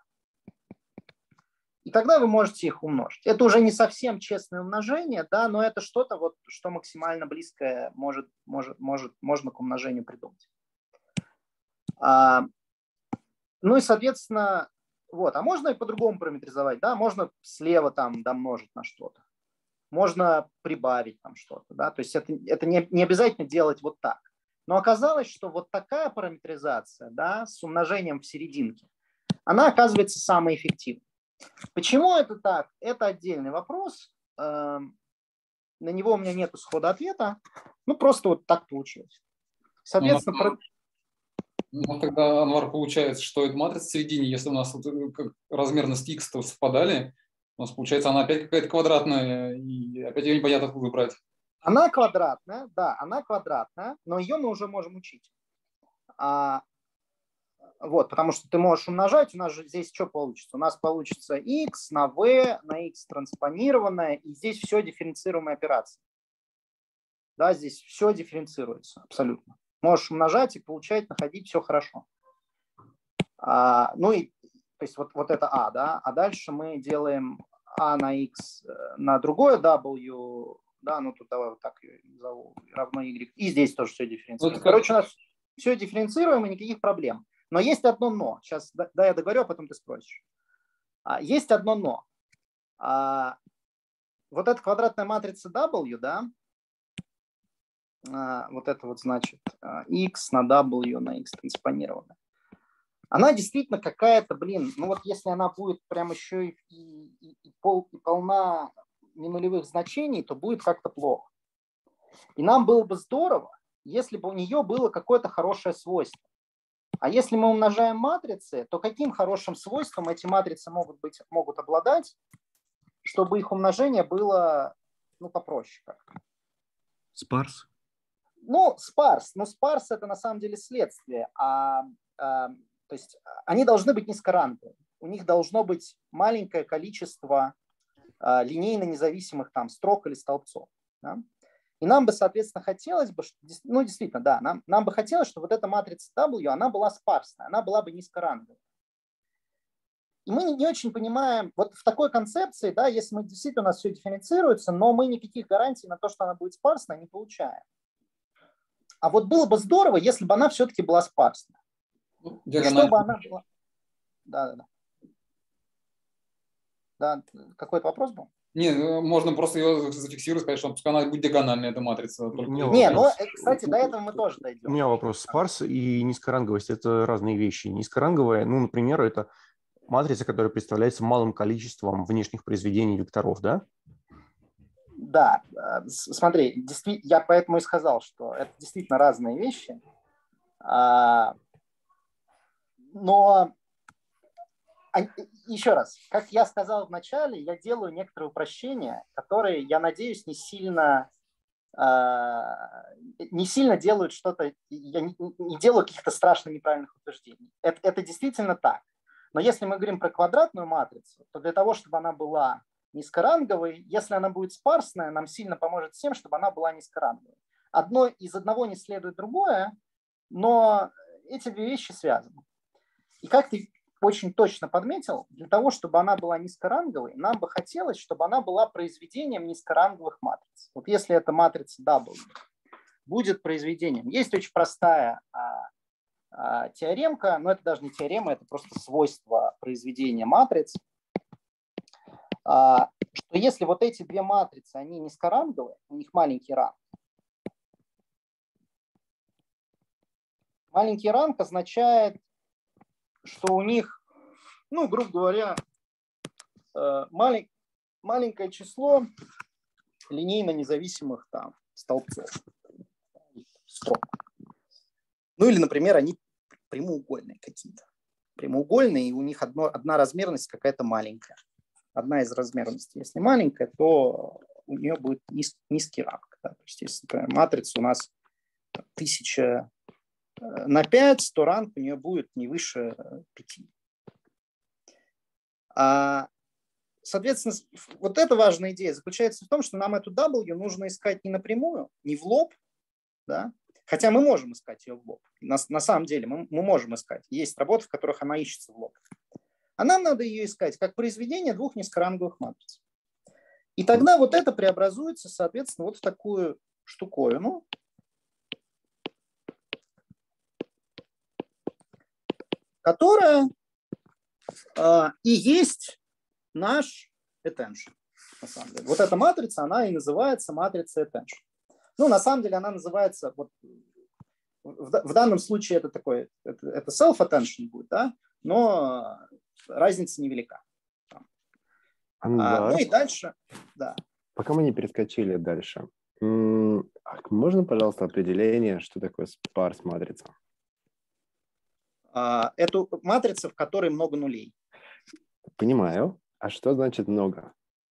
И тогда вы можете их умножить. Это уже не совсем честное умножение, да, но это что-то, вот, что максимально близкое может, может, может, можно к умножению придумать. А, ну и, соответственно, вот. А можно и по-другому параметризовать, да, можно слева там домножить на что-то. Можно прибавить там что-то, да, то есть это, это не, не обязательно делать вот так. Но оказалось, что вот такая параметризация, да, с умножением в серединке, она оказывается самой эффективной. Почему это так? Это отдельный вопрос. На него у меня нет исхода ответа. Ну, просто вот так получилось. Соответственно, ну, ну, тогда, Анвар, получается, что это матрица в середине, если у нас вот размерность x совпадали, у нас получается она опять какая-то квадратная, и опять ее непонятно откуда брать. Она квадратная, да, она квадратная, но ее мы уже можем учить. А, вот, потому что ты можешь умножать, у нас же здесь что получится? У нас получится x на v, на x транспонированное, и здесь все дифференцируемая операция. Да, здесь все дифференцируется абсолютно. Можешь умножать и получать, находить, все хорошо. А, ну и, то есть вот, вот это а, да, а дальше мы делаем а на x на другое w, да, ну тут давай вот так ее назову, равно y, и здесь тоже все дифференцируем. Короче, у нас все дифференцируем, и никаких проблем. Но есть одно но. Сейчас, да, да я договорю, а потом ты спросишь. А, есть одно но. А, вот эта квадратная матрица W, да, а, вот это вот значит x на W на x транспонированная. Она действительно какая-то, блин, ну вот если она будет прям еще и, и, и, пол, и полна ненулевых значений, то будет как-то плохо. И нам было бы здорово, если бы у нее было какое-то хорошее свойство. А если мы умножаем матрицы, то каким хорошим свойством эти матрицы могут, быть, могут обладать, чтобы их умножение было, ну, попроще как-то? Спарс. Ну, спарс. Но спарс – это на самом деле следствие. А, а, то есть они должны быть низкоранговые. У них должно быть маленькое количество а, линейно независимых там строк или столбцов. Да? И нам бы, соответственно, хотелось бы, ну, действительно, да, нам, нам бы хотелось, чтобы вот эта матрица W, она была спарсная, она была бы низкоранговой. И мы не, не очень понимаем, вот в такой концепции, да, если мы действительно у нас все дифференцируется, но мы никаких гарантий на то, что она будет спарсная, не получаем. А вот было бы здорово, если бы она все-таки была спарсная. Ну, чтобы она была... Да, да, да. Да, какой-то вопрос был? Не, можно просто ее зафиксировать, сказать, что пускай она будет диагональная, эта матрица. Не, ну, кстати, до этого мы тоже дойдем. У меня вопрос. Спарс и низкоранговость – это разные вещи. Низкоранговая, ну, например, это матрица, которая представляется малым количеством внешних произведений векторов, да? Да. Смотри, я поэтому и сказал, что это действительно разные вещи. Но... Еще раз, как я сказал в начале, я делаю некоторые упрощения, которые, я надеюсь, не сильно, не сильно делают что-то, я не, не делаю каких-то страшно неправильных утверждений. Это, это действительно так. Но если мы говорим про квадратную матрицу, то для того, чтобы она была низкоранговой, если она будет спарсная, нам сильно поможет всем, чтобы она была низкоранговой. Одно из одного не следует другое, но эти две вещи связаны. И как ты очень точно подметил, для того, чтобы она была низкоранговой, нам бы хотелось, чтобы она была произведением низкоранговых матриц. Вот если эта матрица W будет произведением. Есть очень простая а, а, теоремка, но это даже не теорема, это просто свойство произведения матриц, а, что если вот эти две матрицы, они низкоранговые, у них маленький ранг. Маленький ранг означает, что у них, ну, грубо говоря, малень, маленькое число линейно независимых там столбцов, строк. Ну или, например, они прямоугольные какие-то. Прямоугольные, и у них одно, одна размерность какая-то маленькая. Одна из размерностей, если маленькая, то у нее будет низ, низкий ранг. Да? То есть если, например, матрица у нас тысяча на пять, то ранг у нее будет не выше пяти. А, соответственно, вот эта важная идея заключается в том, что нам эту W нужно искать не напрямую, не в лоб, да? Хотя мы можем искать ее в лоб. На, на самом деле мы, мы можем искать. Есть работы, в которых она ищется в лоб. А нам надо ее искать как произведение двух низкоранговых матриц. И тогда вот это преобразуется, соответственно, вот в такую штуковину, которая э, и есть наш attention. На самом деле. Вот эта матрица, она и называется матрица attention. Ну, на самом деле она называется, вот, в, в данном случае это такой, это, это self-attention будет, да? но разница невелика. А, ну и дальше, да. Пока мы не перескочили дальше, можно, пожалуйста, определение, что такое спарс-матрица? Это матрица, в которой много нулей. Понимаю. А что значит много?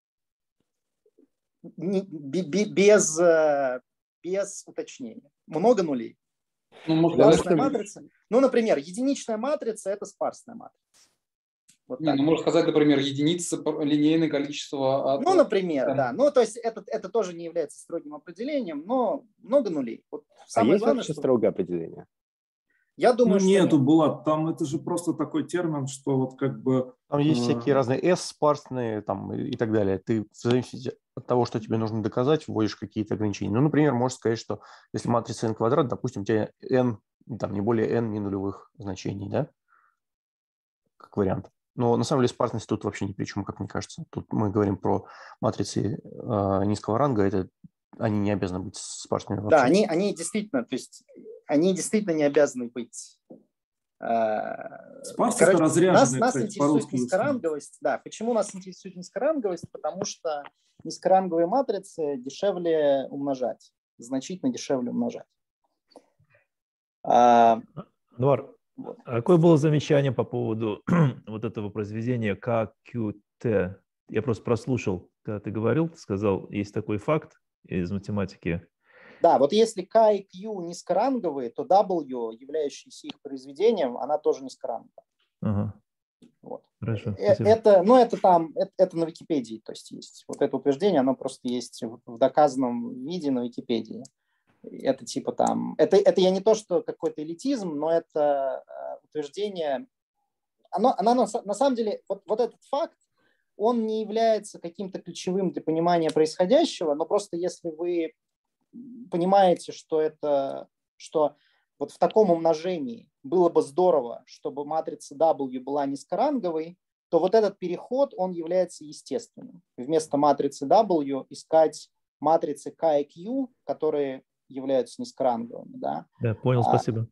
Без, без уточнения. Много нулей. Ну, спарсная матрица. Ну, например, единичная матрица – это спарсная матрица. Вот не, ну, можно сказать, например, единица линейное количество. От... Ну, например, да. да. Ну, то есть это, это тоже не является строгим определением, но много нулей. Вот а есть главное, вообще что... строгое определение? Я думаю, ну, что нету, нет. Булат, там это же просто такой термин, что вот как бы... Там есть э... всякие разные S-спарсные там, и так далее. Ты в зависимости от того, что тебе нужно доказать, вводишь какие-то ограничения. Ну, например, можешь сказать, что если матрица n квадрат, допустим, у тебя n, там не более n не нулевых значений, да? Как вариант. Но на самом деле спарсность тут вообще ни при чем, как мне кажется. Тут мы говорим про матрицы э, низкого ранга, это они не обязаны быть спарсными вообще. Да, они, они действительно, то есть они действительно не обязаны быть. Э, Спарс это разряженные, нас, кстати, нас интересует низкоранговость. Да, почему нас интересует низкоранговость? Потому что низкоранговые матрицы дешевле умножать, значительно дешевле умножать. А, Анвар, вот. Какое было замечание по поводу вот этого произведения К Q T? Я просто прослушал, когда ты говорил, ты сказал, есть такой факт из математики. Да, вот если K и Q низкоранговые, то W, являющийся их произведением, она тоже низкоранговая. Ага. Вот. Хорошо, это, ну, это там, это, это на Википедии, то есть есть. Вот это утверждение, оно просто есть в доказанном виде на Википедии. Это типа там, это, это я не то, что какой-то элитизм, но это э, утверждение, оно, оно на, на самом деле, вот, вот этот факт, он не является каким-то ключевым для понимания происходящего, но просто если вы понимаете, что это, что вот в таком умножении было бы здорово, чтобы матрица W была низкоранговой, то вот этот переход, он является естественным. Вместо матрицы W искать матрицы K и Q, которые являются низкоранговыми. Да, да понял, а, спасибо.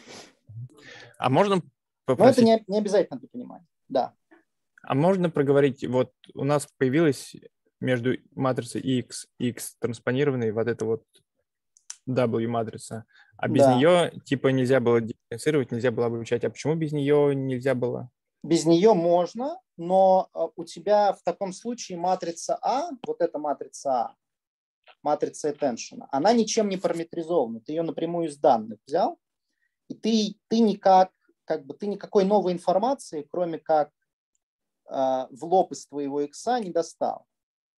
А можно попросить... Но это не, не обязательно для понимания. Да. А можно проговорить, вот у нас появилась между матрицей X, X транспонированной вот эта вот W-матрица, а без да. нее типа нельзя было дифференцировать, нельзя было обучать. А почему без нее нельзя было? Без нее можно, но у тебя в таком случае матрица А, вот эта матрица А, матрица attention, она ничем не параметризована. Ты ее напрямую из данных взял, и ты, ты никак, как бы ты никакой новой информации, кроме как э, в лоб из твоего икса, не достал.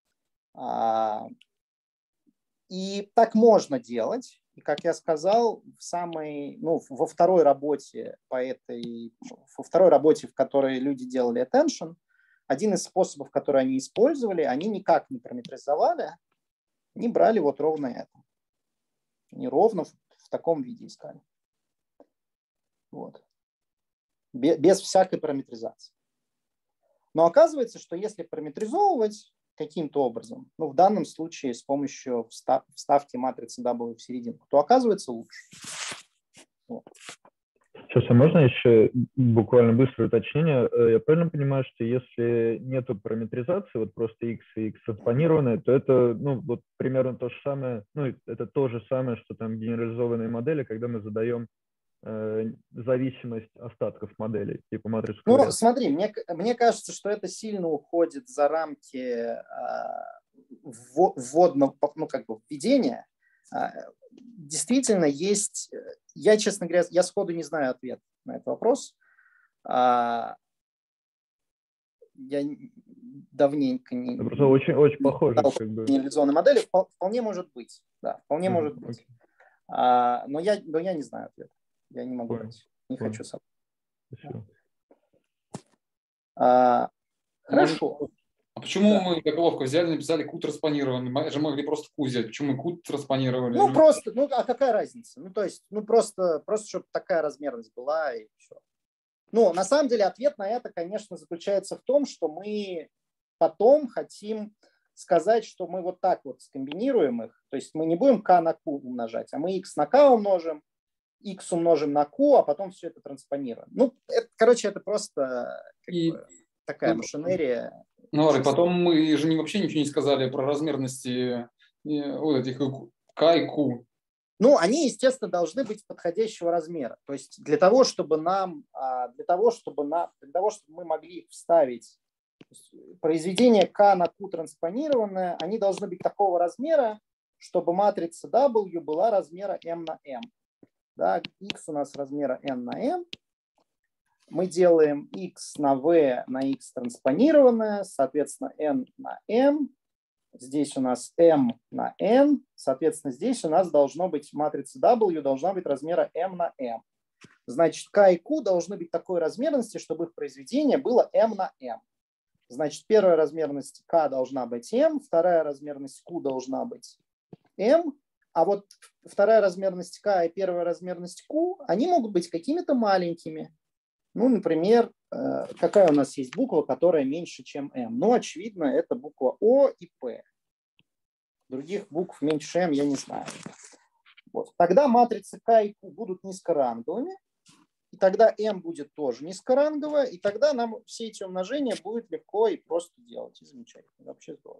А, и так можно делать. И, как я сказал, в самой, ну, во второй работе по этой, во второй работе, в которой люди делали attention, один из способов, который они использовали, они никак не параметризовали, они брали вот ровно это. Они ровно в, в таком виде искали. Вот. Без, без всякой параметризации. Но оказывается, что если параметризовывать каким-то образом, ну в данном случае с помощью встав, вставки матрицы W в серединку, то оказывается лучше. Вот. Сейчас, а можно еще буквально быстрое уточнение? Я правильно понимаю, что если нету параметризации, вот просто x и x транспонированные, то это, ну, вот примерно то же самое, ну, это то же самое, что там генерализованные модели, когда мы задаем э, зависимость остатков моделей, типа матрицу Ну, корреляции. смотри, мне, мне кажется, что это сильно уходит за рамки э, вводного, ну, как бы введения. Действительно есть, я, честно говоря, я сходу не знаю ответ на этот вопрос. Я давненько не... Это очень, очень похоже. Как бы. Генерализованной модели вполне может быть. Да, вполне mm-hmm. может быть. Okay. Но, я, но я не знаю ответа. Я не могу. Point. Не Point. хочу сам. А, хорошо. А почему да. мы заголовку взяли, написали Q транспонированный? Мы же могли просто Q взять. Почему мы Q транспонировали? Ну, просто, ну, а какая разница? Ну, то есть, ну, просто, просто чтобы такая размерность была и все. Ну, на самом деле, ответ на это, конечно, заключается в том, что мы потом хотим сказать, что мы вот так вот скомбинируем их. То есть мы не будем K на Q умножать, а мы X на K умножим, x умножим на q, а потом все это транспонируем. Ну, это, короче, это просто как И, бы, такая ну, машинерия. Ну, и потом мы же не, вообще ничего не сказали про размерности вот этих k и q. Ну, они, естественно, должны быть подходящего размера. То есть для того, чтобы нам, для того, чтобы, на, для того, чтобы мы могли их вставить, произведение k на q транспонированное, они должны быть такого размера, чтобы матрица W была размера m на m. Да, x у нас размера n на m. Мы делаем x на v на x транспонированное, соответственно, n на m. Здесь у нас m на n, соответственно, здесь у нас должно быть матрица W должна быть размера m на m. Значит, k и q должны быть такой размерности, чтобы их произведение было m на m. Значит, первая размерность k должна быть m, вторая размерность q должна быть m, а вот вторая размерность k и первая размерность q, они могут быть какими-то маленькими. Ну, например, какая у нас есть буква, которая меньше, чем m? Ну, очевидно, это буква O и P. Других букв меньше m я не знаю. Вот. Тогда матрицы k и q будут низкоранговыми, и тогда m будет тоже низкоранговая, и тогда нам все эти умножения будет легко и просто делать. И замечательно. Вообще здорово.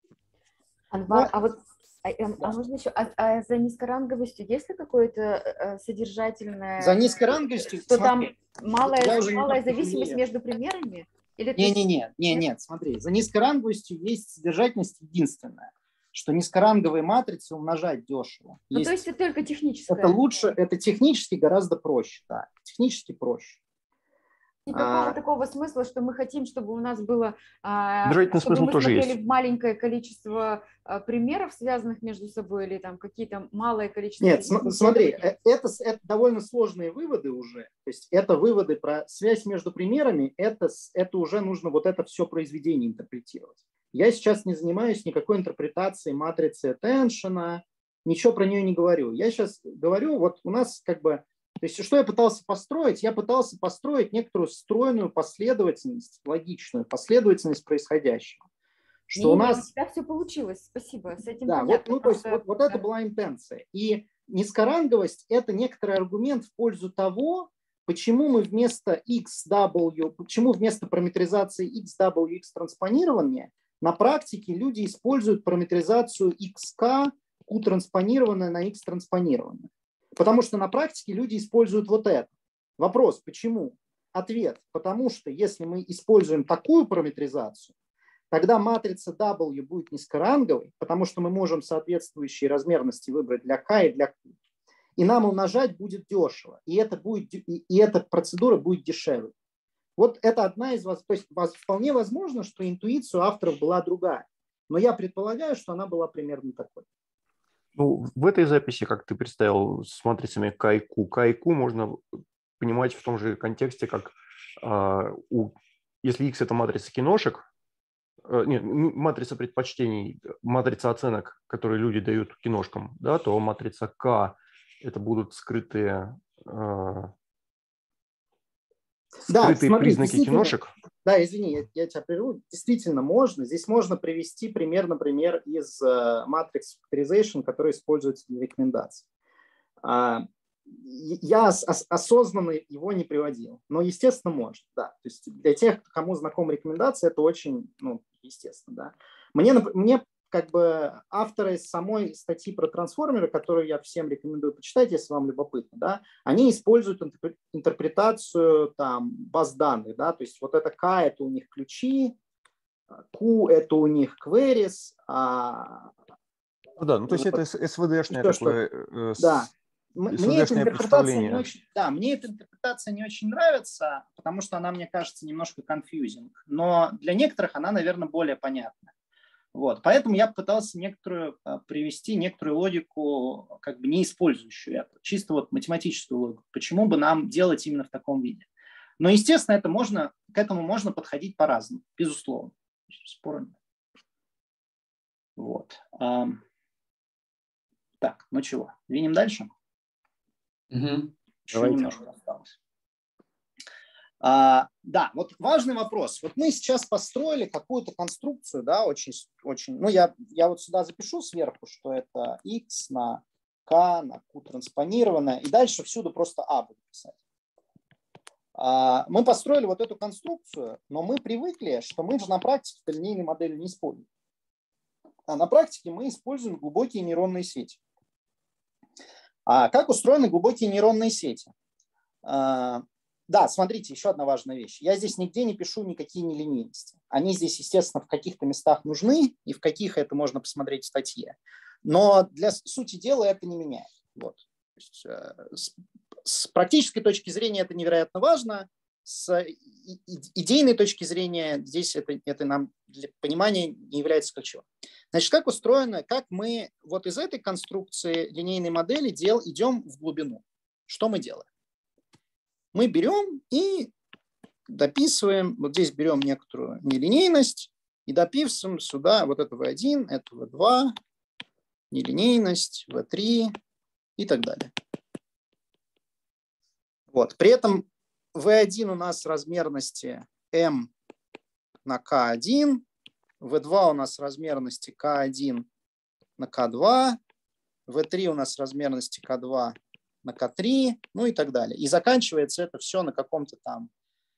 Анвар, Но... а вот а, Да. а можно еще, а, а за низкоранговостью есть ли какое-то содержательное... За низкоранговостью... Что смотри, там малая, малая не зависимость между примерами? Или не, ты... не, не, не, нет, смотри, за низкоранговостью есть содержательность единственная, что низкоранговые матрицы умножать дешево. Ну, есть... то есть это только техническое? Это лучше, это технически гораздо проще, да, технически проще. Никакого а... такого смысла, что мы хотим, чтобы у нас было, Содержательный чтобы смысл мы тоже смотрели есть. в маленькое количество примеров, связанных между собой, или там какие-то малое количество... Нет, см- смотри, это, это довольно сложные выводы уже. То есть это выводы про связь между примерами, это, это уже нужно вот это все произведение интерпретировать. Я сейчас не занимаюсь никакой интерпретацией матрицы attention, ничего про нее не говорю. Я сейчас говорю, вот у нас как бы... То есть что я пытался построить? Я пытался построить некоторую стройную последовательность, логичную последовательность происходящего. Что не, у не, нас... у тебя все получилось, спасибо, с этим да, понятно. Вот, ну, то есть, что... вот, вот это была интенция. И низкоранговость – это некоторый аргумент в пользу того, почему мы вместо икс дабл ю, почему вместо параметризации икс дабл ю, x транспонирования на практике люди используют параметризацию xk, q транспонированное на x транспонированное. Потому что на практике люди используют вот это. Вопрос, почему? Ответ, потому что если мы используем такую параметризацию, тогда матрица W будет низкоранговой, потому что мы можем соответствующие размерности выбрать для k и для q. И нам умножать будет дешево. И, это будет, и эта процедура будет дешевле. Вот это одна из... То есть вполне возможно, что интуиция у авторов была другая. Но я предполагаю, что она была примерно такой. Ну, в этой записи, как ты представил, с матрицами k и q, k и q можно понимать в том же контексте, как э, у, если x – это матрица киношек, э, нет, матрица предпочтений, матрица оценок, которые люди дают киношкам, да, то матрица k – это будут скрытые, э, да, скрытые смотри, признаки киношек. Да, извини, я, я тебя прерву. Действительно можно. Здесь можно привести пример, например, из uh, Matrix Factorization, который используется для рекомендаций. Uh, я ос- ос- осознанно его не приводил, но, естественно, можно. Да. То есть для тех, кому знакома рекомендация, это очень, ну, естественно. Да. Мне, мне как бы авторы самой статьи про трансформеры, которую я всем рекомендую почитать, если вам любопытно, да, они используют интерпретацию там, баз данных. Да, то есть вот это K – это у них ключи, Q – это у них queries. А... Да, ну то есть вот. Это эс ви ди-шное такое, э, да. Мне эта интерпретация не очень, да, мне эта интерпретация не очень нравится, потому что она, мне кажется, немножко confusing. Но для некоторых она, наверное, более понятна. Вот. Поэтому я пытался некоторую, привести некоторую логику, как бы не использующую это, чисто вот математическую логику. Почему бы нам делать именно в таком виде? Но, естественно, это можно, к этому можно подходить по-разному, безусловно. Спора нет. Вот. Так, ну чего, двинем дальше? Угу. Еще немножко осталось. А, да, вот важный вопрос. Вот мы сейчас построили какую-то конструкцию, да, очень, очень. Ну, я, я вот сюда запишу сверху, что это x на К на Q транспонированное. И дальше всюду просто А буду писать. Мы построили вот эту конструкцию, но мы привыкли, что мы же на практике линейные модели не используем. А на практике мы используем глубокие нейронные сети. А как устроены глубокие нейронные сети? Да, смотрите, еще одна важная вещь. Я здесь нигде не пишу никакие нелинейности. Они здесь, естественно, в каких-то местах нужны, и в каких это можно посмотреть в статье. Но для сути дела это не меняет. Вот. То есть, с, с практической точки зрения это невероятно важно. С идейной точки зрения здесь это, это нам для понимания не является ключевым. Значит, как устроено, как мы вот из этой конструкции линейной модели дел, идем в глубину. Что мы делаем? Мы берем и дописываем, вот здесь берем некоторую нелинейность и дописываем сюда вот это вэ один, это вэ два, нелинейность, вэ три и так далее. Вот. При этом вэ один у нас размерности m на ка один, вэ два у нас размерности ка один на ка два, вэ три у нас размерности ка два на ка три, ну и так далее. И заканчивается это все на каком-то там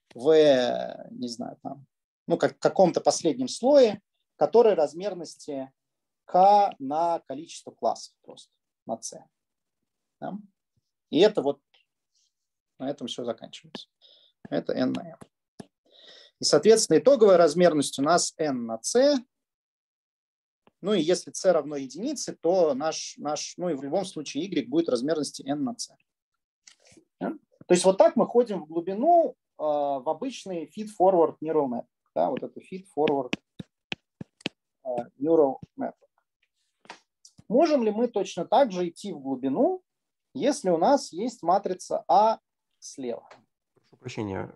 v, не знаю, там, ну, как каком-то последнем слое, который размерности k на количество классов просто, на c. Да? И это вот на этом все заканчивается. Это n на m. И, соответственно, итоговая размерность у нас n на c. Ну и если c равно единице, то наш, наш, ну и в любом случае y будет размерности n на c. Да? То есть вот так мы ходим в глубину э, в обычный feed-forward neural network. Да? Вот это feed-forward э, neural network. Можем ли мы точно так же идти в глубину, если у нас есть матрица А слева? Прошу прощения.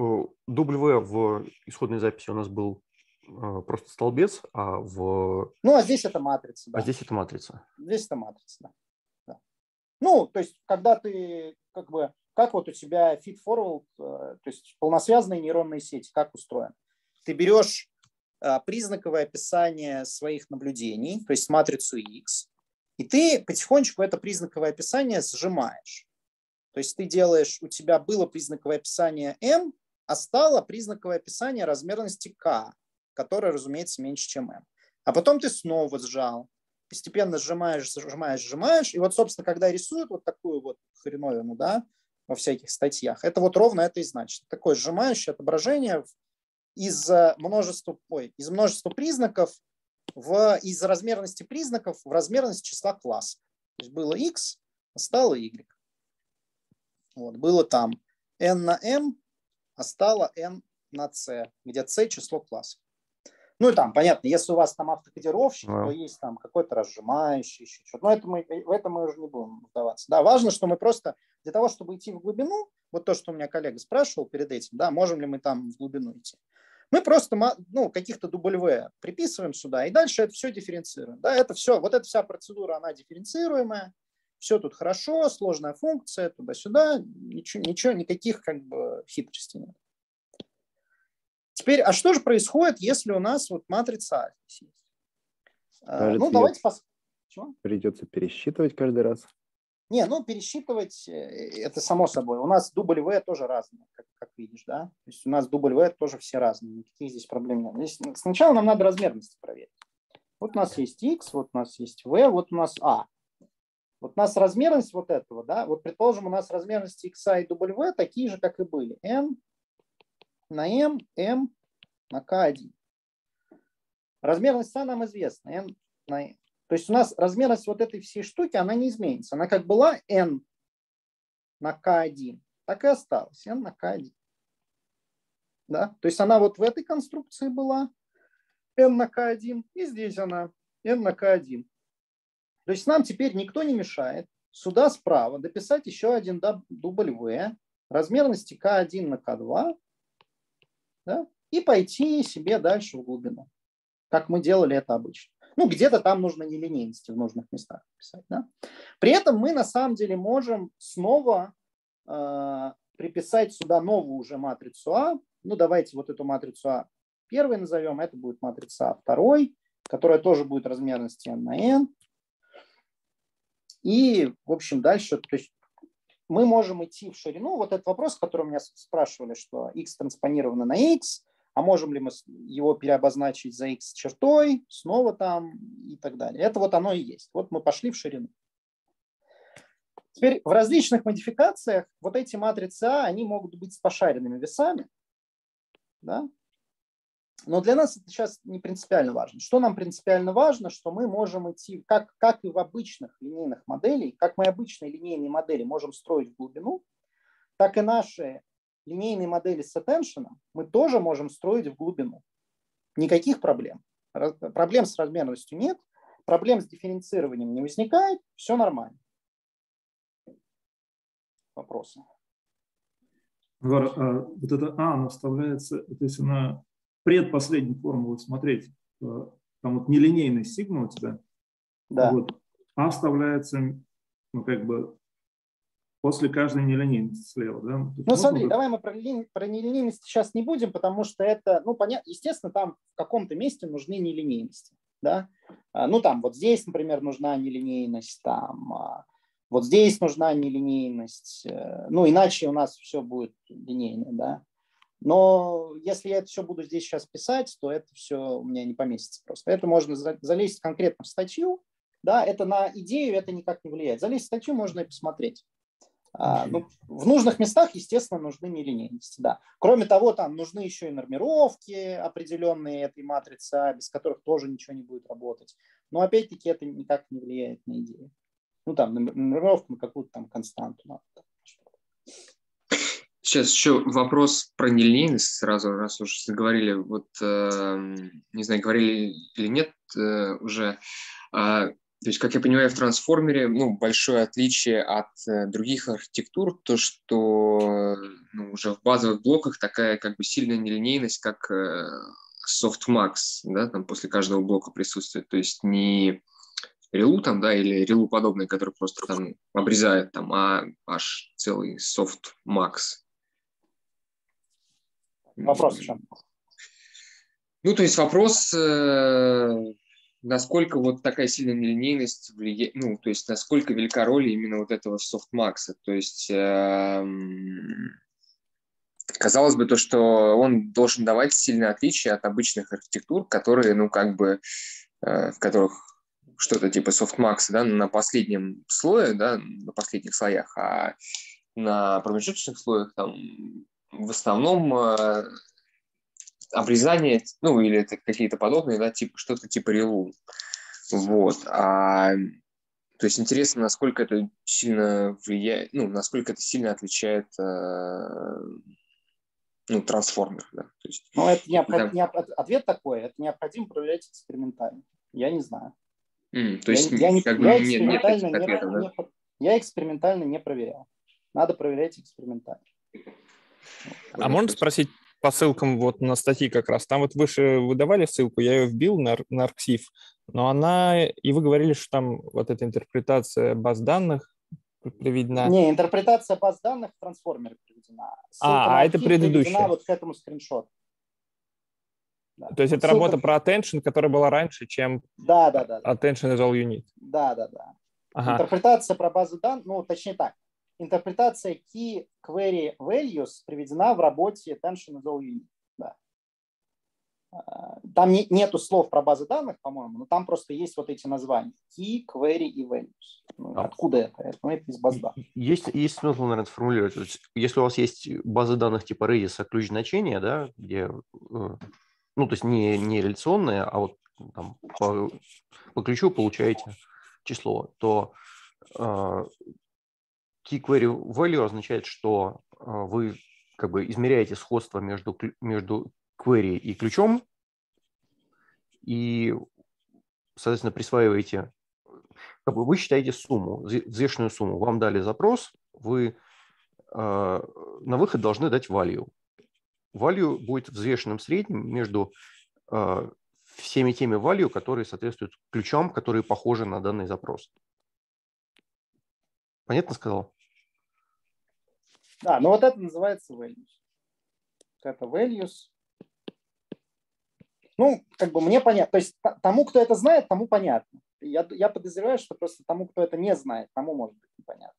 W в исходной записи у нас был просто столбец, а в... Ну, а здесь это матрица. Да. А здесь это матрица. Здесь это матрица, да. Да. Ну, то есть, когда ты, как бы, как вот у тебя feed-forward, то есть полносвязанные нейронные сети, как устроены? Ты берешь признаковое описание своих наблюдений, то есть матрицу X, и ты потихонечку это признаковое описание сжимаешь. То есть ты делаешь, у тебя было признаковое описание M, а стало признаковое описание размерности K, которая, разумеется, меньше, чем m. А потом ты снова сжал. Постепенно сжимаешь, сжимаешь, сжимаешь. И вот, собственно, когда рисуют вот такую вот хреновину, да, во всяких статьях, это вот ровно это и значит. Такое сжимающее отображение из множества, ой, из множества признаков, в, из размерности признаков в размерность числа классов. То есть было x, а стало y. Вот, было там n на m, а стало n на c, где c число классов. Ну и там, понятно, если у вас там автокодировщик, yeah. то есть там какой-то разжимающий, еще что-то. Но это мы, в это мы уже не будем вдаваться. Да, важно, что мы просто для того, чтобы идти в глубину, вот то, что у меня коллега спрашивал перед этим, да, можем ли мы там в глубину идти. Мы просто ну, каких-то W приписываем сюда, и дальше это все дифференцируем. Да, это все, вот эта вся процедура, она дифференцируемая, все тут хорошо, сложная функция, туда-сюда, ничего, ничего, никаких как бы хитростей нет. Теперь, а что же происходит, если у нас вот матрица А здесь есть? Кажется, ну, давайте посмотрим. Придется пересчитывать каждый раз. Не, ну, пересчитывать, это само собой. У нас W тоже разные, как, как видишь, да? То есть у нас W тоже все разные, никаких здесь проблем нет. Здесь, сначала нам надо размерности проверить. Вот у нас есть X, вот у нас есть V, вот у нас А. Вот у нас размерность вот этого, да? Вот, предположим, у нас размерности X и W такие же, как и были. N на m, m на ка один. Размерность А нам известна. N на m. То есть у нас размерность вот этой всей штуки, она не изменится. Она как была n на ка один, так и осталась. N на ка один. Да? То есть она вот в этой конструкции была n на ка один, и здесь она n на ка один. То есть нам теперь никто не мешает сюда справа дописать еще один W размерности ка один на ка два. Да? И пойти себе дальше в глубину, как мы делали это обычно. Ну, где-то там нужно нелинейности в нужных местах писать. Да? При этом мы на самом деле можем снова э, приписать сюда новую уже матрицу А. Ну, давайте вот эту матрицу А первой назовем, это будет матрица А второй, которая тоже будет размерности n на n. И, в общем, дальше, то есть мы можем идти в ширину. Вот этот вопрос, который меня спрашивали, что x транспонировано на x, а можем ли мы его переобозначить за x чертой, снова там и так далее. Это вот оно и есть. Вот мы пошли в ширину. Теперь в различных модификациях вот эти матрицы А, они могут быть с пошаренными весами. Да? Но для нас это сейчас не принципиально важно. Что нам принципиально важно, что мы можем идти, как, как и в обычных линейных моделях, как мы обычные линейные модели можем строить в глубину, так и наши линейные модели с attention мы тоже можем строить в глубину. Никаких проблем. Проблем с размерностью нет, проблем с дифференцированием не возникает, все нормально. Вопросы? Вар, а вот это А, она вставляется, то есть она предпоследней формулы смотреть, там вот нелинейный сигма у тебя, да. Вот, А вставляется, ну, как бы после каждой нелинейности слева, да? Тут ну, смотри, можно... давай мы про, лини... про нелинейность сейчас не будем, потому что это, ну, понятно, естественно, там в каком-то месте нужны нелинейности, да? Ну, там вот здесь, например, нужна нелинейность, там, вот здесь нужна нелинейность, ну, иначе у нас все будет линейно, да? Но если я это все буду здесь сейчас писать, то это все у меня не поместится просто. Это можно залезть конкретно в статью, да, это на идею это никак не влияет. Залезть в статью можно и посмотреть. А, ну, в нужных местах, естественно, нужны нелинейности, да. Кроме того, там нужны еще и нормировки определенные этой матрицы А, без которых тоже ничего не будет работать. Но опять-таки это никак не влияет на идею. Ну, там, нормировку на какую-то там константу надо. Сейчас еще вопрос про нелинейность сразу, раз уж заговорили, вот, э, не знаю, говорили или нет э, уже. Э, то есть, как я понимаю, в трансформере, ну, большое отличие от э, других архитектур, то, что ну, уже в базовых блоках такая как бы сильная нелинейность, как э, softmax, да, там после каждого блока присутствует, то есть не релу там, да, или релу подобное, который просто там обрезает там, а аж целый softmax. Вопрос в чем? Ну, то есть вопрос, э, насколько вот такая сильная нелинейность влияет, ну, то есть насколько велика роль именно вот этого софтмакса. То есть э, казалось бы, то, что он должен давать сильное отличие от обычных архитектур, которые, ну, как бы, э, в которых что-то типа софтмакса, да, на последнем слое, да, на последних слоях, а на промежуточных слоях там в основном э, обрезание, ну, или это какие-то подобные, да, типа, что-то типа релу. Вот. А, то есть интересно, насколько это сильно влияет, ну, насколько это сильно отличает э, ну, трансформер, да. То есть, ну, это необход... да. необ... ответ такой, это необходимо проверять экспериментально. Я не знаю. Mm, то есть, я, я, как я бы нет, нет таких ответов, не, да? не, я экспериментально не проверял. Надо проверять экспериментально. А можно спросить по ссылкам вот на статьи как раз? Там вот выше вы давали ссылку, я ее вбил на, на арксив, но она, и вы говорили, что там вот эта интерпретация баз данных приведена. Не, интерпретация баз данных в трансформере приведена. Ссылка а, на а это предыдущая. Вот к этому скриншоту. Да. То есть это ссылка... работа про attention, которая была раньше, чем да, да, да, attention is all you need. Да, да, да. Ага. Интерпретация про базу данных, ну, точнее так. Интерпретация key query values приведена в работе attention is all you need. Да. Там не, нету слов про базы данных, по-моему, но там просто есть вот эти названия. Key, query и values. Ну, а. Откуда это? Ну, это из баз данных. Есть, есть смысл, наверное, сформулировать. Если у вас есть базы данных типа Redis, ключ значения, да, где, ну, то есть не, не реляционные, а вот там, по, по ключу получаете число, то uh, key query value означает, что uh, вы как бы измеряете сходство между, между query и ключом и, соответственно, присваиваете, как бы вы считаете сумму, взвешенную сумму. Вам дали запрос, вы uh, на выход должны дать value. Value будет взвешенным средним между uh, всеми теми value, которые соответствуют ключам, которые похожи на данный запрос. Понятно сказал? Да, ну вот это называется values. Это values. Ну, как бы мне понятно. То есть тому, кто это знает, тому понятно. я, я подозреваю, что просто тому, кто это не знает, тому может быть непонятно.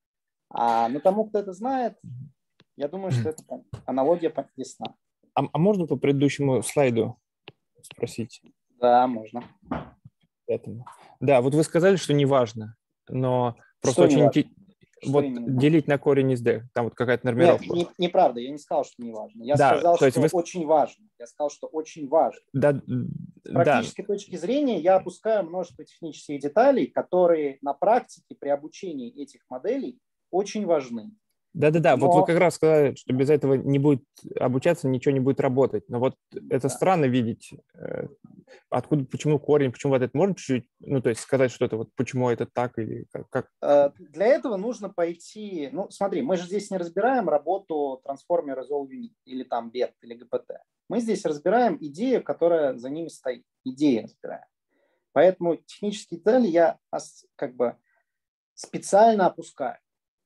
А но тому, кто это знает, я думаю, что это аналогия ясна. А, а можно по предыдущему слайду спросить? Да, можно. Этому. Да, вот вы сказали, что не важно, но просто Что очень инте- вот именно? делить на корень из d, там вот какая-то нормировка. Нет, не, неправда, я не сказал, что не важно. Я да, сказал, то есть что вы... очень важно. Я сказал, что очень важно. Да, С практической да. точки зрения я опускаю множество технических деталей, которые на практике при обучении этих моделей очень важны. Да-да-да, Но... вот вы как раз сказали, что без этого не будет обучаться, ничего не будет работать. Но вот это да. странно видеть, откуда, почему корень, почему вот это можно чуть-чуть, ну, то есть сказать, что это вот почему это так или как? как? Для этого нужно пойти, ну, смотри, мы же здесь не разбираем работу трансформера Resolve Unit или там бет или джи пи ти. Мы здесь разбираем идею, которая за ними стоит. Идею разбираем. Поэтому технические детали я как бы специально опускаю.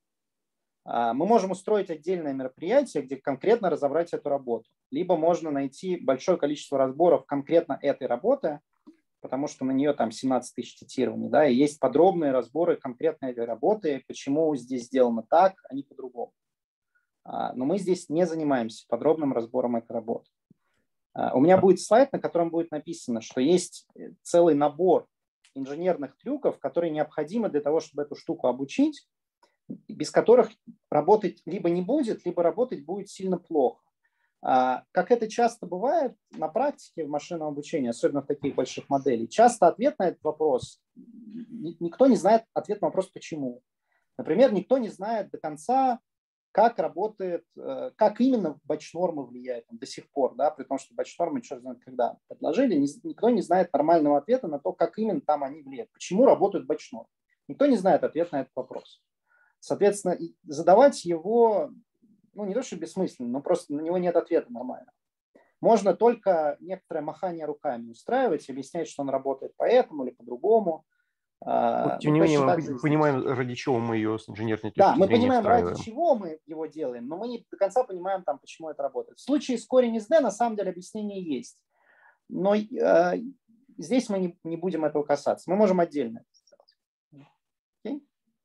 Мы можем устроить отдельное мероприятие, где конкретно разобрать эту работу. Либо можно найти большое количество разборов конкретно этой работы, потому что на нее там семнадцать тысяч цитирований, да, и есть подробные разборы конкретно этой работы, почему здесь сделано так, а не по-другому. Но мы здесь не занимаемся подробным разбором этой работы. У меня будет слайд, на котором будет написано, что есть целый набор инженерных трюков, которые необходимы для того, чтобы эту штуку обучить, без которых работать либо не будет, либо работать будет сильно плохо. Как это часто бывает на практике в машинном обучении, особенно в таких больших моделях, часто ответ на этот вопрос, никто не знает ответ на вопрос «почему?». Например, никто не знает до конца, как работает, как именно батч-нормы влияют до сих пор, да, при том, что батч-нормы, черт знает когда предложили, никто не знает нормального ответа на то, как именно там они влияют, почему работают батч-нормы. Никто не знает ответ на этот вопрос. Соответственно, задавать его, ну, не то, что бессмысленно, но просто на него нет ответа нормально. Можно только некоторое махание руками устраивать, объяснять, что он работает по-этому или по-другому. Вот, тем ну, не менее, мы здесь. понимаем, ради чего мы ее с инженерной точки Да, мы зрения понимаем, встраиваем. ради чего мы его делаем, но мы не до конца понимаем, там, почему это работает. В случае с корень из d на самом деле объяснение есть. Но э, здесь мы не, не будем этого касаться. Мы можем отдельно это сделать. Okay?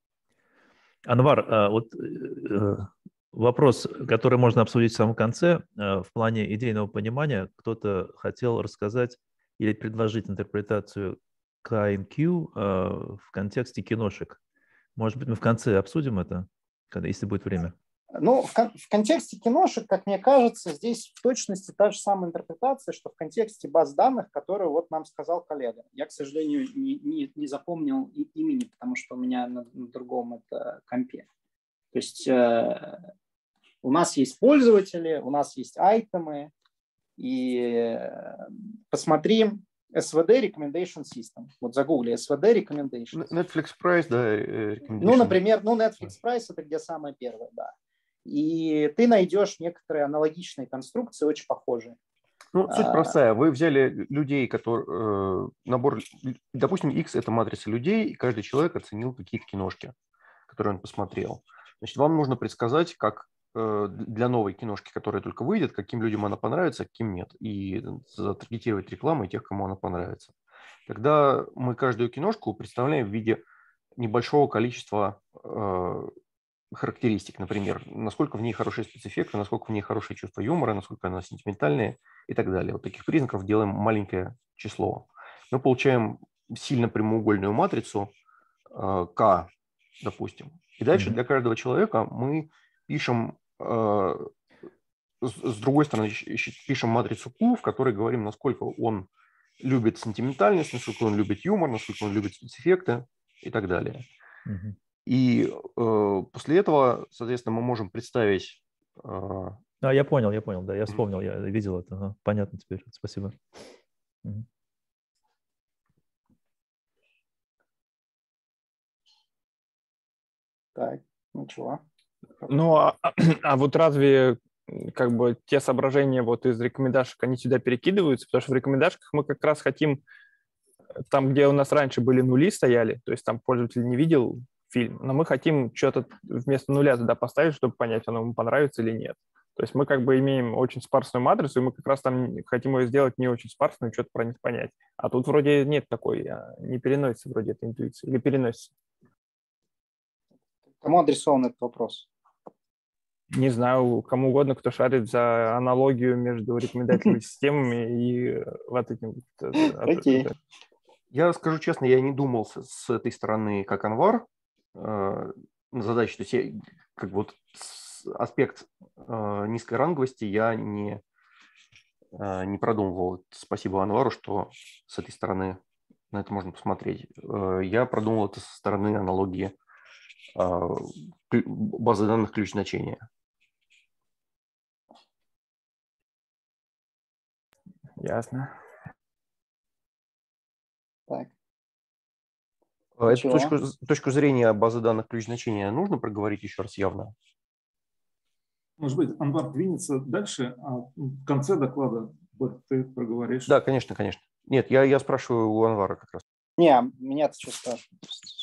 Анвар, вот вопрос, который можно обсудить в самом конце, в плане идейного понимания. Кто-то хотел рассказать или предложить интерпретацию K and Q в контексте киношек. Может быть, мы в конце обсудим это, если будет время? Ну, в, кон- в контексте киношек, как мне кажется, здесь в точности та же самая интерпретация, что в контексте баз данных, которую вот нам сказал коллега. Я, к сожалению, не, не, не запомнил и, имени, потому что у меня на, на другом это компе. То есть э, у нас есть пользователи, у нас есть айтемы, и э, посмотрим эс ви ди Recommendation System. Вот загугли эс ви ди Recommendation. Netflix Price, да. Ну, например, ну, Netflix Price это где самое первое, да. И ты найдешь некоторые аналогичные конструкции, очень похожие. Ну, суть простая. Вы взяли людей, которые... Э, набор... Допустим, X – это матрица людей, и каждый человек оценил какие-то киношки, которые он посмотрел. Значит, вам нужно предсказать, как э, для новой киношки, которая только выйдет, каким людям она понравится, а каким нет. И затаргетировать рекламой тех, кому она понравится. Тогда мы каждую киношку представляем в виде небольшого количества э, характеристик, например, насколько в ней хорошие спецэффекты, насколько в ней хорошее чувство юмора, насколько она сентиментальная и так далее. Вот таких признаков делаем маленькое число. Мы получаем сильно прямоугольную матрицу э, K, допустим. И дальше mm-hmm. для каждого человека мы пишем, э, с, с другой стороны, пишем матрицу Q, в которой говорим, насколько он любит сентиментальность, насколько он любит юмор, насколько он любит спецэффекты и так далее. Mm-hmm. И э, после этого, соответственно, мы можем представить... Э... А, я понял, я понял, да, я вспомнил, я видел это. Ага, понятно теперь, спасибо. Угу. Так, ну чего? Ну, а, а вот разве как бы те соображения вот из рекомендашек, они сюда перекидываются? Потому что в рекомендашках мы как раз хотим, там, где у нас раньше были нули стояли, то есть там пользователь не видел фильм, но мы хотим что-то вместо нуля туда поставить, чтобы понять, оно ему понравится или нет. То есть мы как бы имеем очень спарсную матрицу, и мы как раз там хотим ее сделать не очень спарсную, что-то про них понять. А тут вроде нет такой, не переносится вроде эта интуиция, или переносится. Кому адресован этот вопрос? Не знаю, кому угодно, кто шарит за аналогию между рекомендательными системами и вот этим. Окей. Я скажу честно, я не думал с, с этой стороны, как Анвар, э, на задачу. То есть я, как бы вот аспект э, низкой ранговости я не, э, не продумывал. Спасибо Анвару, что с этой стороны на это можно посмотреть. Э, я продумал это со стороны аналогии э, базы данных ключ значения. Ясно. Так. Эту точку, точку зрения базы данных ключ значения нужно проговорить еще раз явно? Может быть, Анвар двинется дальше, а в конце доклада ты проговоришь. Да, конечно, конечно. Нет, я, я спрашиваю у Анвара как раз. Не, меня-то что спрашивают?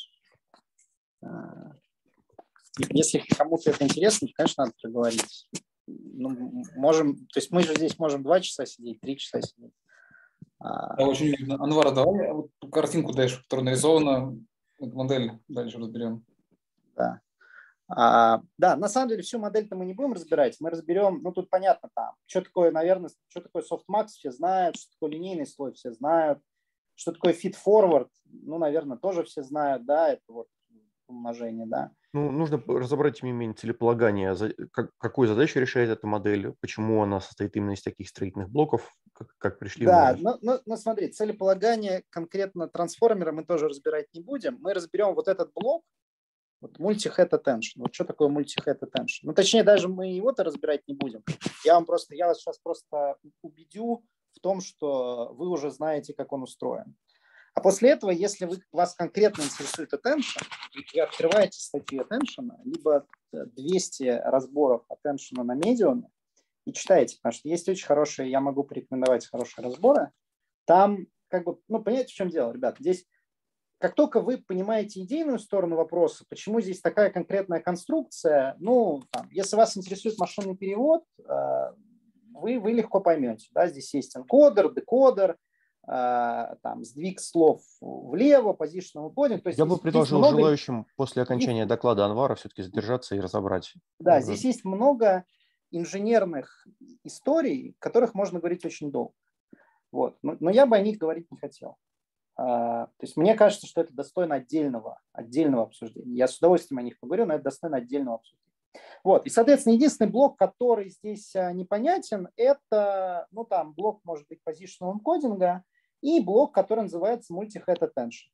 Если кому-то это интересно, то, конечно, надо проговорить. Ну, можем, то есть мы же здесь можем два часа сидеть, три часа сидеть. Да, очень видно. Анвар, давай вот ту картинку дальше, которая нарисована, эту модель дальше разберем. Да. А, да, на самом деле всю модель-то мы не будем разбирать, мы разберем, ну тут понятно там, что такое, наверное, что такое softmax все знают, что такое линейный слой все знают, что такое feed-forward, ну, наверное, тоже все знают, да, это вот умножение, да. Ну, нужно разобрать тем не менее целеполагание, как, какую задачу решает эта модель, почему она состоит именно из таких строительных блоков, как, как пришли. Да, но, но, но смотри, целеполагание конкретно трансформера мы тоже разбирать не будем, мы разберем вот этот блок, вот multi-head attention. Вот что такое multi-head attention? Ну, точнее, даже мы его-то разбирать не будем. Я вам просто, я вас сейчас просто убедю в том, что вы уже знаете, как он устроен. А после этого, если вы, вас конкретно интересует attention, вы открываете статью attention, либо двести разборов attention на медиуме и читаете, потому что есть очень хорошие, я могу порекомендовать хорошие разборы. Там, как бы, ну, понимаете, в чем дело, ребята? Здесь как только вы понимаете идейную сторону вопроса, почему здесь такая конкретная конструкция, ну, там, если вас интересует машинный перевод, вы, вы легко поймете. Да? Здесь есть энкодер, декодер, там, сдвиг слов влево, positional encoding. То есть Я здесь, бы предложил много... желающим после окончания доклада Анвара все-таки задержаться и разобрать. Да, здесь есть много инженерных историй, о которых можно говорить очень долго. Вот. Но, но я бы о них говорить не хотел. Uh, то есть мне кажется, что это достойно отдельного, отдельного обсуждения. Я с удовольствием о них поговорю, но это достойно отдельного обсуждения. Вот. И, соответственно, единственный блок, который здесь uh, непонятен, это, ну, там, блок, может быть, positional encoding и блок, который называется multi-head attention.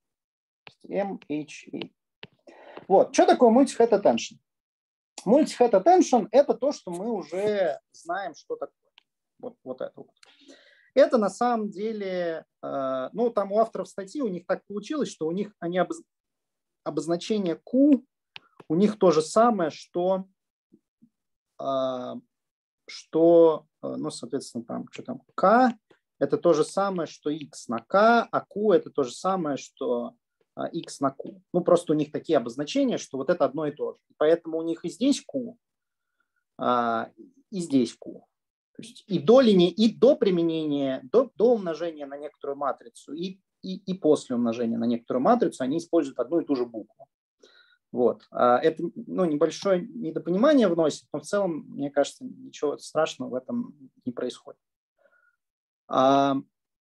эм эйч эй. Вот. Что такое multi-head attention? Multi-head attention – это то, что мы уже знаем, что такое. Вот, вот это вот. Это на самом деле, ну там у авторов статьи у них так получилось, что у них они обоз... обозначение Q у них то же самое, что, что, ну соответственно там что там K это то же самое, что X на K, а Q это то же самое, что X на Q. Ну просто у них такие обозначения, что вот это одно и то же. Поэтому у них и здесь Q, и здесь Q. То есть и до линии, и до применения, до, до умножения на некоторую матрицу, и, и, и после умножения на некоторую матрицу они используют одну и ту же букву. Вот. Это, ну, небольшое недопонимание вносит, но в целом, мне кажется, ничего страшного в этом не происходит. А,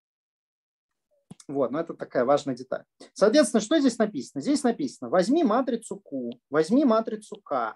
вот, но это такая важная деталь. Соответственно, что здесь написано? Здесь написано: возьми матрицу Q, возьми матрицу K.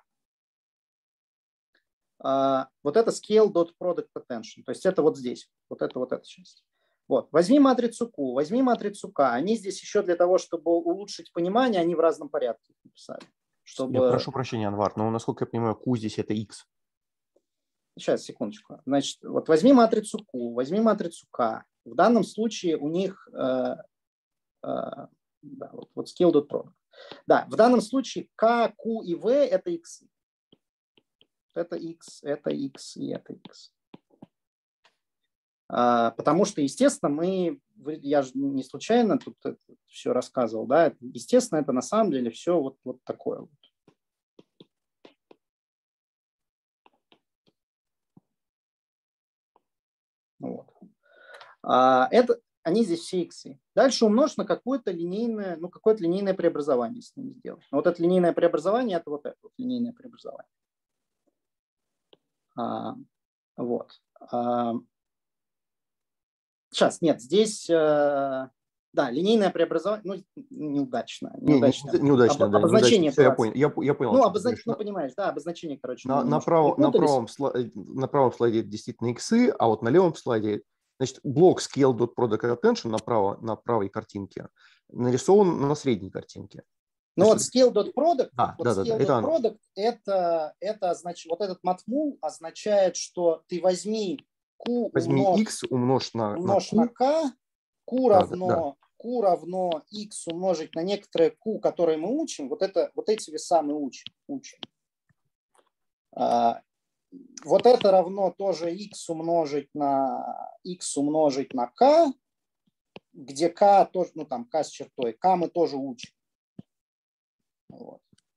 Uh, вот это scale.product attention, то есть это вот здесь, вот это вот эта часть. Вот. Возьми матрицу Q, возьми матрицу K. Они здесь еще для того, чтобы улучшить понимание, они в разном порядке написали. Чтобы... Я прошу прощения, Анвар, но насколько я понимаю, Q здесь это X. Сейчас, секундочку. Значит, вот возьми матрицу Q, возьми матрицу K. В данном случае у них uh, uh, да, вот, вот scale.product. Да, в данном случае K, Q и V это X. Это X, это X и это X. А, потому что, естественно, мы, я же не случайно тут все рассказывал, да, естественно, это на самом деле все вот, вот такое вот. Это, они здесь все иксы. Дальше умножь на какое-то линейное, ну, какое-то линейное преобразование с ними сделать. Вот это линейное преобразование, это вот это вот линейное преобразование. А, вот. А, сейчас, нет, здесь, а, да, линейное преобразование, ну, неудачно. Неудачно, не, не, неудачно, Об, да, обозначение. Неудачно. Все, я понял, я, я понял. Ну, обознач... ну, понимаешь, да, обозначение, короче. На, на, право, на, правом, на правом слайде это действительно иксы, а вот на левом слайде, значит, блок scale.productAttention направо, на правой картинке нарисован на средней картинке. Ну вот scale.product, да, вот да, scale да, это, product, это, это значит, вот этот matmul означает, что ты возьми q возьми умножь, x умножь на, умножь на, на k, q да, равно, да, да. q равно x умножить на некоторое q, которое мы учим, вот, это, вот эти веса мы учим. учим. А, вот это равно тоже x умножить на x умножить на k, где k тоже, ну там k с чертой, k мы тоже учим. Вот.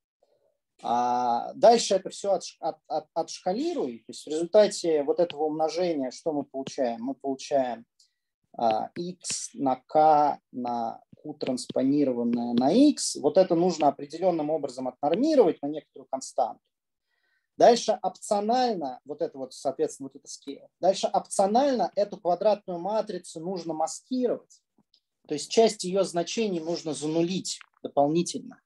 А дальше это все от, от, от, отшкалируй. То есть в результате вот этого умножения что мы получаем? Мы получаем а, x на k на q транспонированное на x. Вот это нужно определенным образом отнормировать на некоторую константу. Дальше опционально, вот это вот, соответственно, вот это scale. Дальше опционально эту квадратную матрицу нужно маскировать. То есть часть ее значений нужно занулить дополнительно.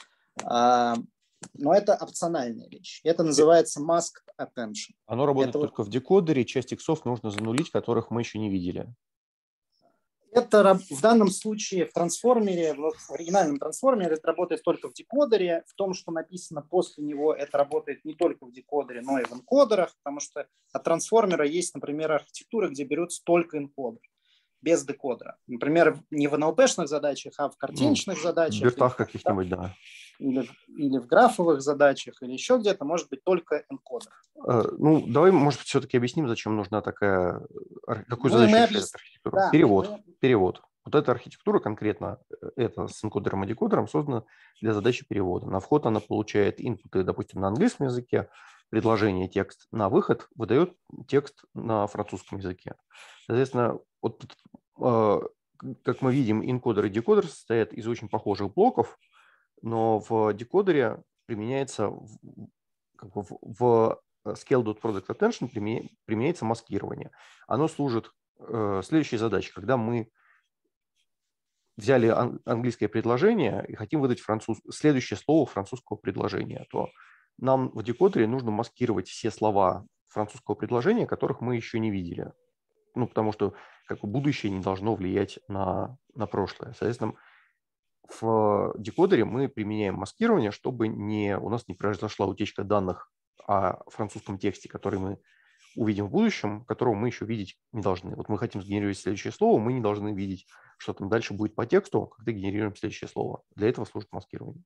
Но это опциональная вещь. Это называется masked attention. Оно работает это только вот... в декодере. Часть иксов нужно занулить, которых мы еще не видели. Это в данном случае в трансформере, в оригинальном трансформере это работает только в декодере. В том, что написано после него, это работает не только в декодере, но и в энкодерах, потому что от трансформера есть, например, архитектура, где берется только энкодер, без декодера. Например, не в эн эл пи-шных задачах, а в картиночных ну, задачах. В бертах каких-нибудь, да. Или, или в графовых задачах, или еще где-то, может быть, только энкодер. Ну, давай, может быть, все-таки объясним, зачем нужна такая, какую мы, задачу мы решает объяс... эта архитектура. Да, перевод, мы... перевод. Вот эта архитектура конкретно, это с энкодером и декодером, создана для задачи перевода. На вход она получает инпуты, допустим, на английском языке, предложение, текст. На выход выдает текст на французском языке. Соответственно, вот, как мы видим, энкодер и декодер состоят из очень похожих блоков, но в декодере применяется как бы, в scale.productAttention применяется маскирование. Оно служит э, следующей задачей. Когда мы взяли ан- английское предложение и хотим выдать француз... следующее слово французского предложения, то нам в декодере нужно маскировать все слова французского предложения, которых мы еще не видели. Ну, потому что как бы, будущее не должно влиять на, на прошлое. Соответственно, в декодере мы применяем маскирование, чтобы не, у нас не произошла утечка данных о французском тексте, который мы увидим в будущем, которого мы еще видеть не должны. Вот мы хотим сгенерировать следующее слово, мы не должны видеть, что там дальше будет по тексту, когда генерируем следующее слово. Для этого служит маскирование.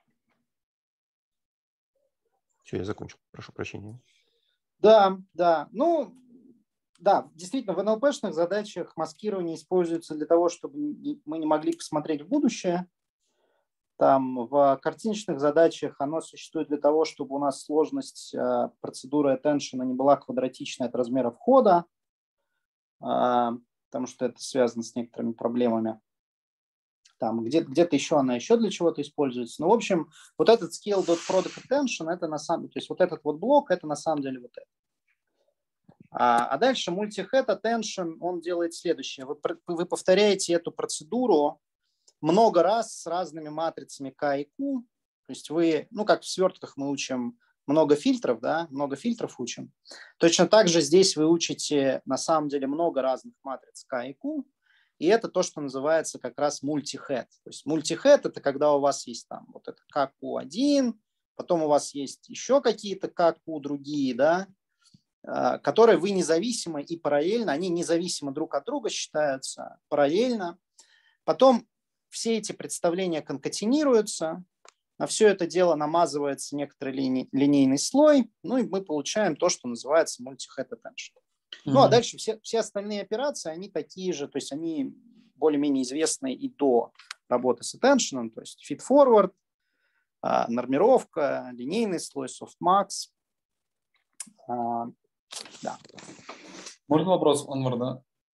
Все, я закончил. Прошу прощения. Да, да. Ну, да, действительно, в эн эл пи-шных задачах маскирование используется для того, чтобы мы не могли посмотреть в будущее. Там в картиночных задачах оно существует для того, чтобы у нас сложность э, процедуры attention не была квадратичной от размера входа, э, потому что это связано с некоторыми проблемами. Там где-то, где-то еще она еще для чего-то используется. Ну, в общем, вот этот scale.productAttention, это на самом деле, то есть вот этот вот блок, это на самом деле вот это. А, а дальше multi-head attention, он делает следующее. Вы, вы повторяете эту процедуру много раз с разными матрицами K и Q. То есть вы, ну как в свертках мы учим много фильтров, да, много фильтров учим. Точно так же здесь вы учите на самом деле много разных матриц K и Q. И это то, что называется как раз multi-head. То есть multi-head это когда у вас есть там вот это кей кью один, потом у вас есть еще какие-то кей кью другие, да, которые вы независимо и параллельно, они независимо друг от друга считаются параллельно. Потом все эти представления конкатинируются, на все это дело намазывается некоторый линей, линейный слой, ну и мы получаем то, что называется multi-head attention. Mm-hmm. Ну а дальше все, все остальные операции, они такие же, то есть они более-менее известны и до работы с attention, то есть feed-forward, нормировка, линейный слой, softmax. Да. Можно вопрос, Анвар, да?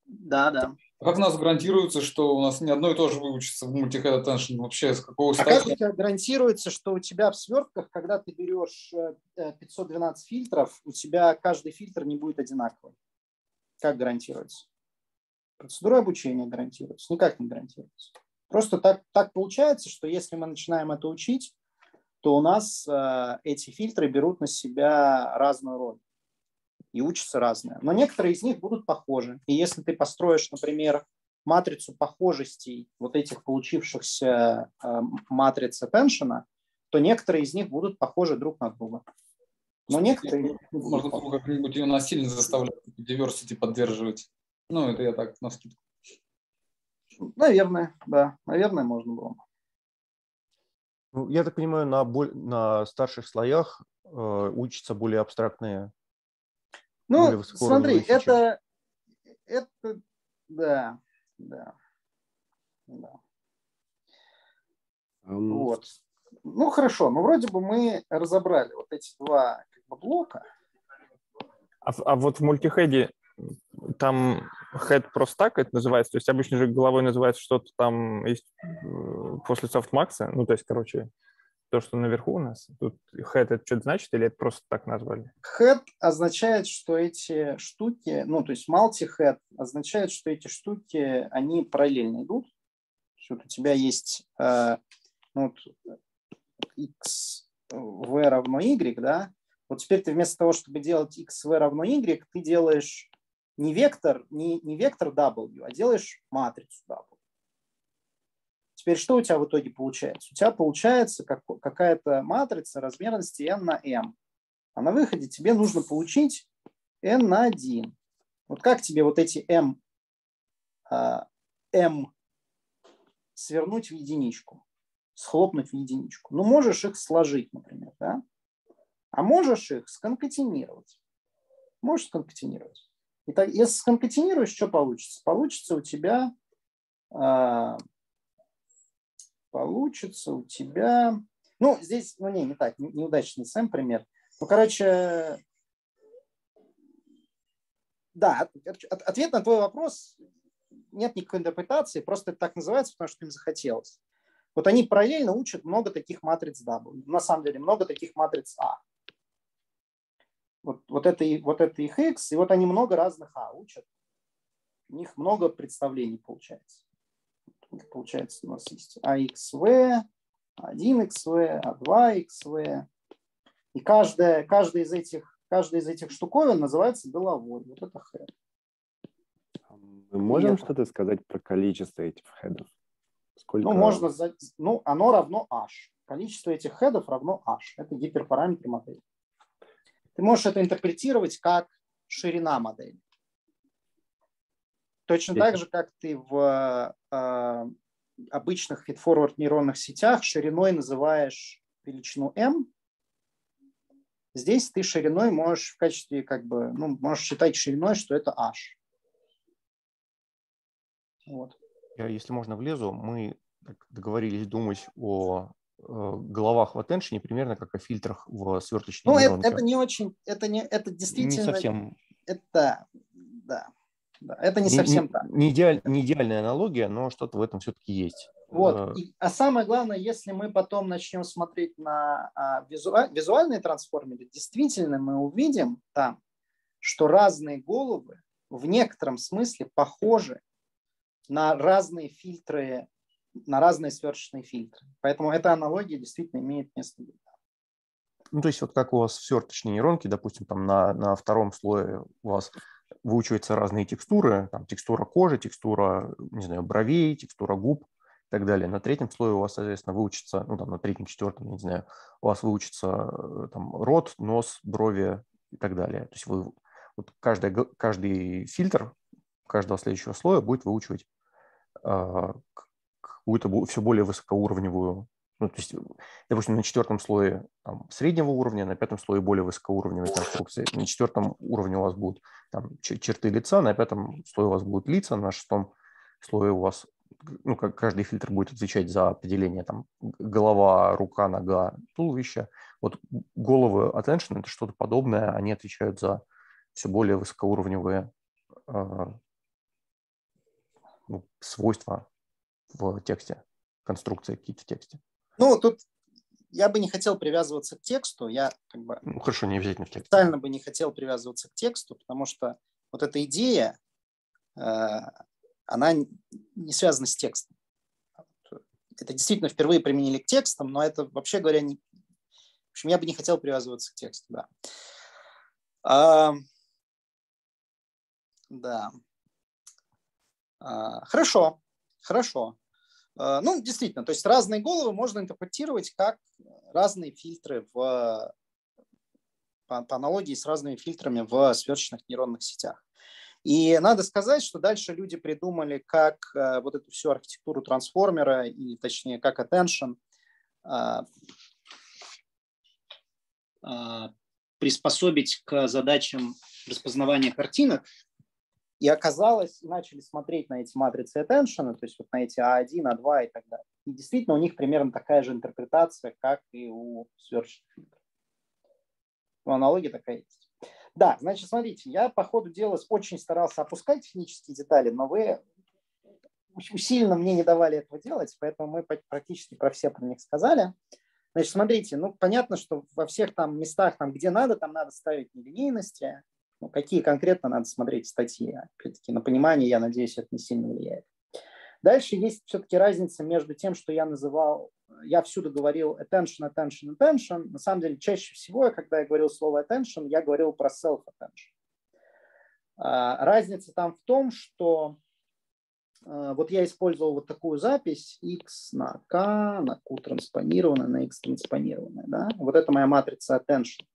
Да, да. Как у нас гарантируется, что у нас не одно и то же выучится в multi-head attention? Вообще, с какого А стадии? как у тебя гарантируется, что у тебя в свертках, когда ты берешь пятьсот двенадцать фильтров, у тебя каждый фильтр не будет одинаковый? Как гарантируется? Процедура обучения гарантируется? Никак не гарантируется. Просто так, так получается, что если мы начинаем это учить, то у нас э, эти фильтры берут на себя разную роль и учатся разные. Но некоторые из них будут похожи. И если ты построишь, например, матрицу похожестей вот этих получившихся э, матриц attention, то некоторые из них будут похожи друг на друга. Но некоторые... Можно было как-нибудь ее насильно заставлять diversity поддерживать. Ну, это я так на скидку. Наверное, да. Наверное, можно было. Ну, я так понимаю, на, боль... на старших слоях э, учатся более абстрактные. Ну, смотри, это, это, да, да, да. Um... Вот. Ну, хорошо, ну, вроде бы мы разобрали вот эти два как бы, блока. А, а вот в мультихеде там head просто так это называется? То есть обычно же головой называется что-то там есть после софтмакса, ну, то есть, короче, то, что наверху у нас. Тут head это что-то значит или это просто так назвали? Head означает, что эти штуки, ну, то есть multi-head означает, что эти штуки, они параллельно идут. Вот у тебя есть э, ну, вот, x v равно y, да? Вот теперь ты вместо того, чтобы делать x v равно y, ты делаешь не вектор, не, не вектор w, а делаешь матрицу w. Теперь что у тебя в итоге получается? У тебя получается как, какая-то матрица размерности n на m. А на выходе тебе нужно получить n на один. Вот как тебе вот эти m, а, m свернуть в единичку, схлопнуть в единичку? Ну, можешь их сложить, например, да? А можешь их сконкатенировать. Можешь сконкатенировать. Итак, если сконкатенируешь, что получится? Получится у тебя... А, получится у тебя... Ну, здесь, ну, не, не так, неудачный сам пример. Ну, короче, да, ответ на твой вопрос, нет никакой интерпретации, просто это так называется, потому что им захотелось. Вот они параллельно учат много таких матриц W, на самом деле много таких матриц А. Вот, вот, это, вот это их X, и вот они много разных А учат. У них много представлений получается. Получается, у нас есть а икс ви, один икс ви, а два икс ви. И каждая, каждая, из этих, каждая из этих штуковин называется головой. Вот это head. Мы можем Нет. что-то сказать про количество этих хедов? Сколько... Ну, можно, ну, оно равно h. Количество этих хедов равно h. Это гиперпараметр модели. Ты можешь это интерпретировать как ширина модели. Точно Если... так же, как ты в э, обычных feed-forward нейронных сетях шириной называешь величину m. Здесь ты шириной можешь в качестве, как бы, ну, можешь считать шириной, что это h. Вот. Я, если можно, влезу. Мы договорились думать о э, головах в attention примерно как о фильтрах в сверточной ну, нейронке. Это, это не очень, это, не, это действительно... Не совсем... Это, да. Да, это не, не совсем не, так. Не, идеаль, не идеальная аналогия, но что-то в этом все-таки есть. Вот. И, а самое главное, если мы потом начнем смотреть на а, визуаль, визуальные трансформеры, действительно мы увидим там, что разные головы в некотором смысле похожи на разные фильтры, на разные сверточные фильтры. Поэтому эта аналогия действительно имеет место быть. Ну, то есть вот как у вас в сверточной нейронке, допустим, там на, на втором слое у вас выучиваются разные текстуры, там текстура кожи, текстура, не знаю, бровей, текстура губ и так далее. На третьем слое у вас, соответственно, выучится, ну, там, на третьем, четвертом, не знаю, у вас выучится там рот, нос, брови и так далее. То есть вы, вот каждый, каждый фильтр каждого следующего слоя будет выучивать э, какую-то все более высокоуровневую. Ну, то есть, допустим, на четвертом слое там, среднего уровня, на пятом слое более высокоуровневой конструкции. На четвертом уровне у вас будут там, черты лица, на пятом слое у вас будут лица, на шестом слое у вас, ну, как каждый фильтр будет отвечать за определение там, голова, рука, нога, туловище. Вот головы attention – это что-то подобное, они отвечают за все более высокоуровневые э, ну, свойства в тексте, конструкции какие-то в тексте. Ну, тут я бы не хотел привязываться к тексту, я как бы ну, хорошо, не обязательно в тексте. специально бы не хотел привязываться к тексту, потому что вот эта идея, э, она не связана с текстом. Это действительно впервые применили к текстам, но это, вообще говоря, не... В общем, я бы не хотел привязываться к тексту, да. А, да. А, хорошо, хорошо. А, ну, действительно, то есть разные головы можно интерпретировать как разные фильтры в, по, по аналогии с разными фильтрами в сверхчастотных нейронных сетях. И надо сказать, что дальше люди придумали, как э, вот эту всю архитектуру трансформера, и точнее, как attention, э, э, приспособить к задачам распознавания картинок. И оказалось, начали смотреть на эти матрицы attention, то есть вот на эти а один, а два и так далее. И действительно у них примерно такая же интерпретация, как и у сверхчастотных фильтров. Ну, аналогия такая есть. Да, значит, смотрите, я по ходу дела очень старался опускать технические детали, но вы усиленно мне не давали этого делать, поэтому мы практически про все про них сказали. Значит, смотрите, ну, понятно, что во всех там местах, там, где надо, там надо ставить нелинейности. Ну, какие конкретно надо смотреть статьи. Опять-таки, на понимание, я надеюсь, это не сильно влияет. Дальше есть все-таки разница между тем, что я называл, я всюду говорил attention, attention, attention. На самом деле, чаще всего, когда я говорил слово attention, я говорил про self-attention. Разница там в том, что вот я использовал вот такую запись x на k, на q транспонированная, на x транспонированная. Да? Вот это моя матрица attention.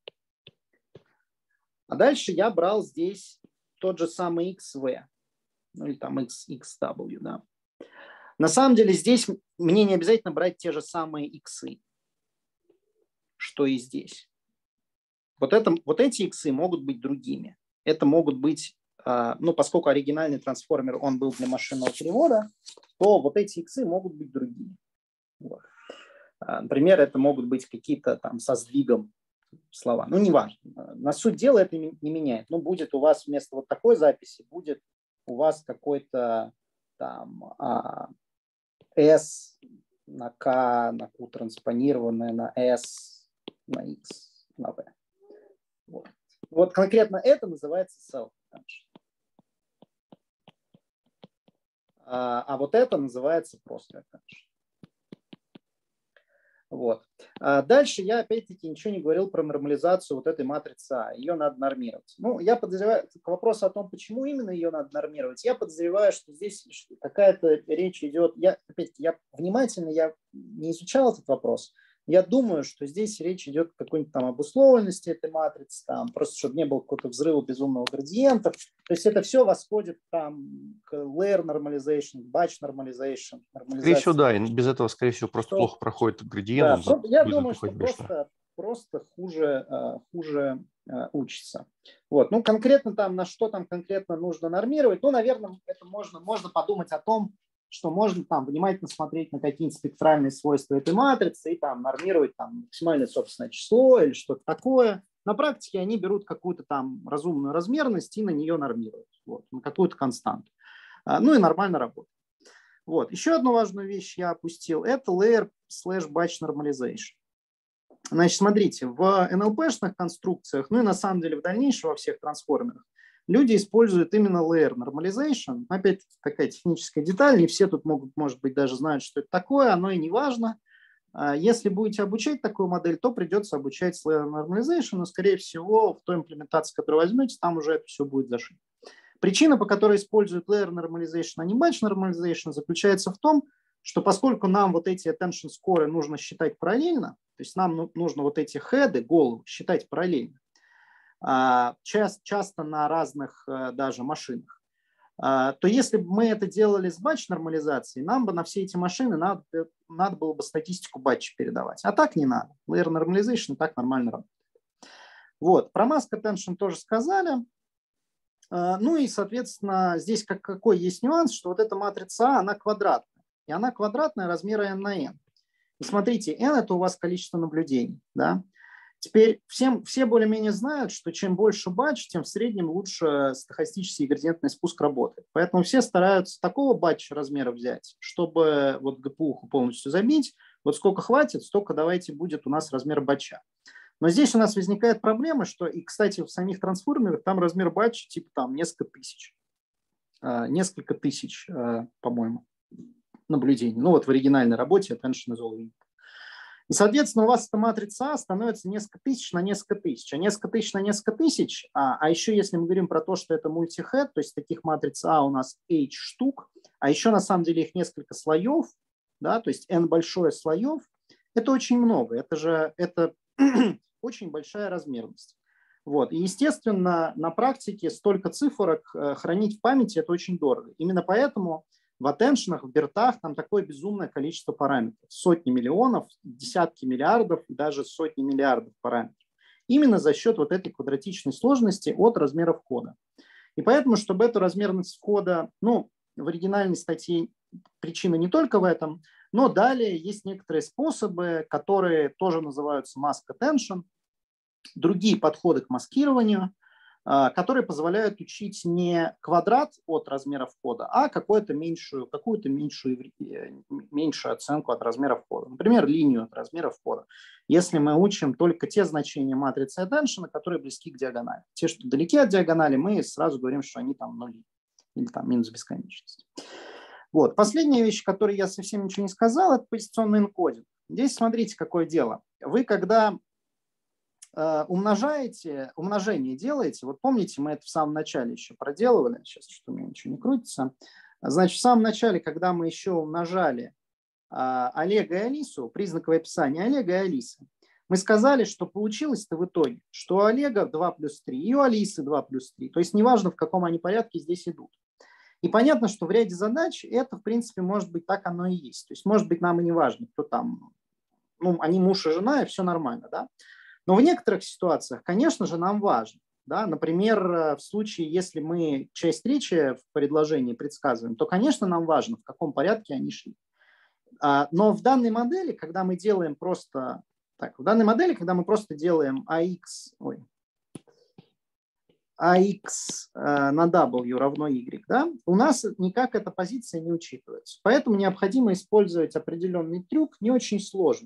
А дальше я брал здесь тот же самый xv, ну или там x, xw, да. На самом деле здесь мне не обязательно брать те же самые иксы, что и здесь. Вот, это, вот эти иксы могут быть другими. Это могут быть, ну, поскольку оригинальный трансформер, он был для машинного перевода, то вот эти иксы могут быть другими. Вот. Например, это могут быть какие-то там со сдвигом слова. Ну, неважно. На суть дела это не меняет. Ну, будет у вас вместо вот такой записи, будет у вас какой-то там S на K, на Q транспонированное, на S, на X, на V. Вот, вот конкретно это называется self-attention. А, а вот это называется просто attention. Вот. А дальше я опять-таки ничего не говорил про нормализацию вот этой матрицы А. Ее надо нормировать. Ну, я подозреваю, к вопросу о том, почему именно ее надо нормировать, я подозреваю, что здесь какая-то речь идет. Я, опять-таки, я внимательно я не изучал этот вопрос. Я думаю, что здесь речь идет о какой-нибудь там обусловленности этой матрицы, там, просто чтобы не было какого-то взрыва безумного градиента. То есть это все восходит там, к layer normalization, batch normalization. Скорее всего, да, и без этого, скорее всего, просто что... плохо проходит градиент. Да, я думаю, что просто, просто хуже, хуже учится. Вот. Ну, конкретно там, на что там конкретно нужно нормировать, ну, наверное, это можно, можно подумать о том, что можно там внимательно смотреть на какие-нибудь спектральные свойства этой матрицы и там нормировать там максимальное собственное число или что-то такое. На практике они берут какую-то там разумную размерность и на нее нормируют, вот, на какую-то константу. Ну и нормально работает. Вот. Еще одну важную вещь я опустил. Это layer slash batch normalization. Значит, смотрите, в эн эл пи-шных конструкциях, ну и на самом деле в дальнейшем во всех трансформерах, люди используют именно layer normalization. Опять-таки такая техническая деталь, не все тут могут, может быть, даже знают, что это такое, оно и не важно. Если будете обучать такую модель, то придется обучать с layer normalization, но, скорее всего, в той имплементации, которую возьмете, там уже это все будет зашито. Причина, по которой используют layer normalization, а не batch normalization, заключается в том, что поскольку нам вот эти attention score нужно считать параллельно, то есть нам нужно вот эти хеды, головы считать параллельно, часто, часто на разных даже машинах, то если бы мы это делали с batch нормализацией, нам бы на все эти машины надо, надо было бы статистику батча передавать. А так не надо. Layer normalization так нормально работает. Вот. Про mask attention тоже сказали. Ну и, соответственно, здесь как, какой есть нюанс, что вот эта матрица А, она квадратная. И она квадратная размера n на n. И смотрите, n – это у вас количество наблюдений. Да? Теперь всем, все более-менее знают, что чем больше батч, тем в среднем лучше стохастический градиентный спуск работает. Поэтому все стараются такого батча размера взять, чтобы вот ГПУ полностью забить. Вот сколько хватит, столько давайте будет у нас размер батча. Но здесь у нас возникает проблема, что, и, кстати, в самих трансформерах там размер батча типа там несколько тысяч. Несколько тысяч, по-моему, наблюдений. Ну вот в оригинальной работе attention is all we need. И, соответственно, у вас эта матрица А становится несколько тысяч на несколько тысяч, а несколько тысяч на несколько тысяч, а, а еще если мы говорим про то, что это мультихед, то есть таких матриц А у нас H штук, а еще на самом деле их несколько слоев, да, то есть n большое слоев, это очень много, это же это очень большая размерность. Вот. И, естественно, на практике столько цифрок хранить в памяти это очень дорого. Именно поэтому в аттеншенах, в бертах там такое безумное количество параметров. Сотни миллионов, десятки миллиардов и даже сотни миллиардов параметров. Именно за счет вот этой квадратичной сложности от размера входа. И поэтому, чтобы эту размерность входа, ну, в оригинальной статье причина не только в этом, но далее есть некоторые способы, которые тоже называются mask attention, другие подходы к маскированию, которые позволяют учить не квадрат от размера входа, а какую-то меньшую, какую-то меньшую, меньшую оценку от размера входа. Например, линию от размера входа. Если мы учим только те значения матрицы attention, которые близки к диагонали. Те, что далеки от диагонали, мы сразу говорим, что они там нули или там минус бесконечность. Вот. Последняя вещь, которой я совсем ничего не сказал, это позиционный энкодинг. Здесь смотрите, какое дело. Вы когда умножаете, умножение делаете, вот помните, мы это в самом начале еще проделывали, сейчас что у меня ничего не крутится, значит, в самом начале, когда мы еще умножали а, Олега и Алису, признаковое описание Олега и Алисы, мы сказали, что получилось-то в итоге, что у Олега два плюс три и у Алисы два плюс три, то есть неважно, в каком они порядке здесь идут. И понятно, что в ряде задач это, в принципе, может быть, так оно и есть. То есть, может быть, нам и не важно, кто там, ну, они муж и жена, и все нормально, да. Но в некоторых ситуациях, конечно же, нам важно. Да? Например, в случае, если мы часть речи в предложении предсказываем, то, конечно, нам важно, в каком порядке они шли. Но в данной модели, когда мы делаем просто... Так, в данной модели, когда мы просто делаем эй икс, ой, эй икс на W равно Y, да, у нас никак эта позиция не учитывается. Поэтому необходимо использовать определенный трюк, не очень сложный,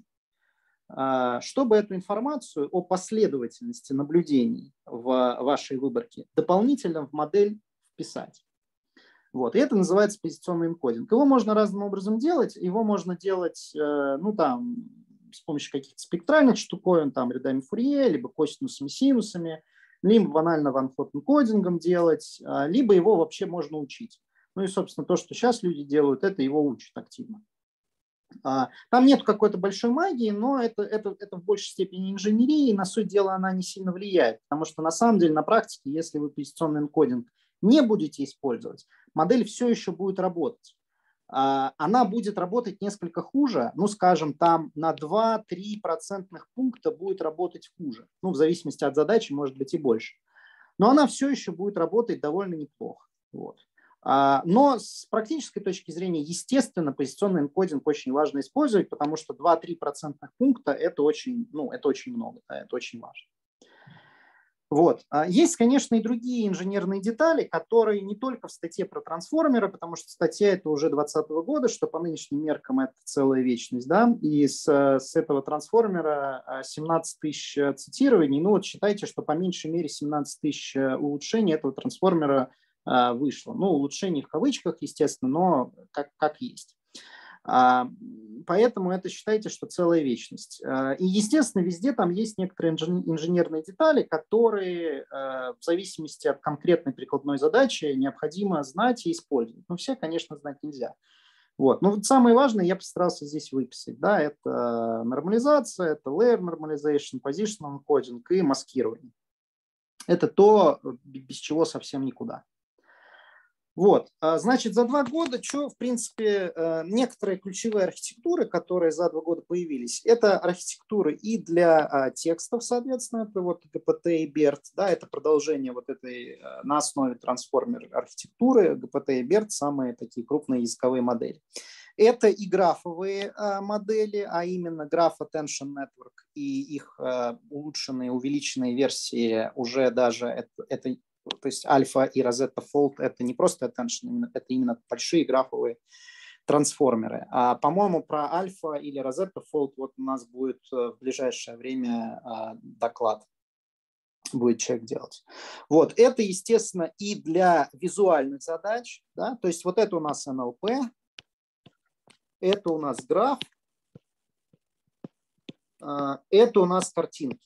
чтобы эту информацию о последовательности наблюдений в вашей выборке дополнительно в модель вписать. Вот. И это называется позиционный энкодинг. Его можно разным образом делать. Его можно делать, ну, там, с помощью каких-то спектральных штуковин, там, рядами Фурье, либо косинусами, синусами, либо банально ван-хот энкодингом делать, либо его вообще можно учить. Ну и, собственно, то, что сейчас люди делают, это его учат активно. Там нет какой-то большой магии, но это, это, это в большей степени инженерия, и на суть дела она не сильно влияет, потому что на самом деле на практике, если вы позиционный энкодинг не будете использовать, модель все еще будет работать. Она будет работать несколько хуже, ну, скажем, там на два-три процентных пункта будет работать хуже, ну, в зависимости от задачи, может быть и больше. Но она все еще будет работать довольно неплохо. Вот. Но с практической точки зрения, естественно, позиционный энкодинг очень важно использовать, потому что два-три процентных пункта это очень, ну, это очень много, да, это очень важно. Вот. Есть, конечно, и другие инженерные детали, которые не только в статье про трансформеры, потому что статья это уже двадцатого года, что по нынешним меркам это целая вечность, да, и с, с этого трансформера семнадцать тысяч цитирований, ну вот считайте, что по меньшей мере семнадцать тысяч улучшений этого трансформера вышло. Ну, улучшение в кавычках, естественно, но как, как есть. Поэтому это считайте, что целая вечность. И, естественно, везде там есть некоторые инженерные детали, которые в зависимости от конкретной прикладной задачи необходимо знать и использовать. Но все, конечно, знать нельзя. Вот. Но вот самое важное я постарался здесь выписать. Да, это нормализация, это layer normalization, positional encoding и маскирование. Это то, без чего совсем никуда. Вот, значит, за два года, что, в принципе, некоторые ключевые архитектуры, которые за два года появились, это архитектуры и для текстов, соответственно, это вот джи пи ти и берт, да, это продолжение вот этой на основе трансформер архитектуры, джи пи ти и берт, самые такие крупные языковые модели. Это и графовые а, модели, а именно Graph Attention Network и их а, улучшенные, увеличенные версии уже даже это, это то есть Альфа и Rosetta Fold это не просто attention, это именно большие графовые трансформеры. А, по-моему, про Альфа или Rosetta Fold вот у нас будет в ближайшее время а, доклад. Будет человек делать. Вот, это, естественно, и для визуальных задач, да, то есть вот это у нас эн эл пи, это у нас граф, это у нас картинки.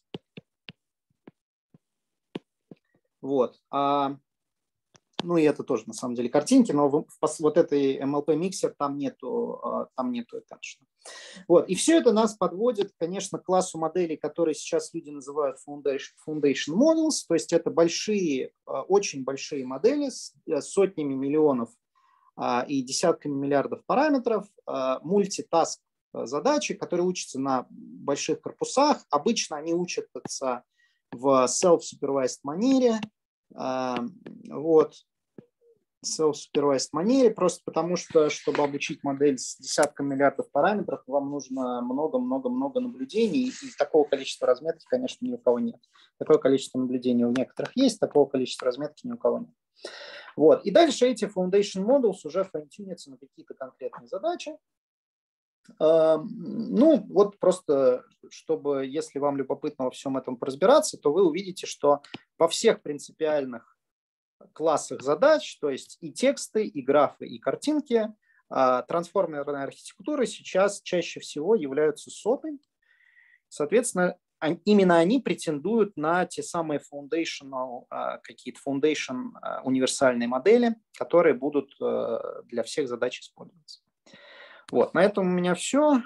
Вот. А, ну и это тоже на самом деле картинки, но в, в, вот этой эм эл пи-миксер там нету, там нету attention. Вот. И все это нас подводит, конечно, к классу моделей, которые сейчас люди называют foundation, foundation models, то есть это большие, очень большие модели с сотнями миллионов и десятками миллиардов параметров, мультитаск задачи, которые учатся на больших корпусах. Обычно они учатся в self-supervised манере, вот, self-supervised манере, просто потому что, чтобы обучить модель с десятком миллиардов параметров, вам нужно много-много-много наблюдений, и такого количества разметки, конечно, ни у кого нет. Такое количество наблюдений у некоторых есть, такого количества разметки ни у кого нет. Вот. И дальше эти foundation models уже файн-тюнятся на какие-то конкретные задачи. Ну, вот просто, чтобы, если вам любопытно во всем этом поразбираться, то вы увидите, что во всех принципиальных классах задач, то есть и тексты, и графы, и картинки, трансформерные архитектуры сейчас чаще всего являются сотой. Соответственно, именно они претендуют на те самые foundational, какие-то foundation универсальные модели, которые будут для всех задач использоваться. Вот, на этом у меня все.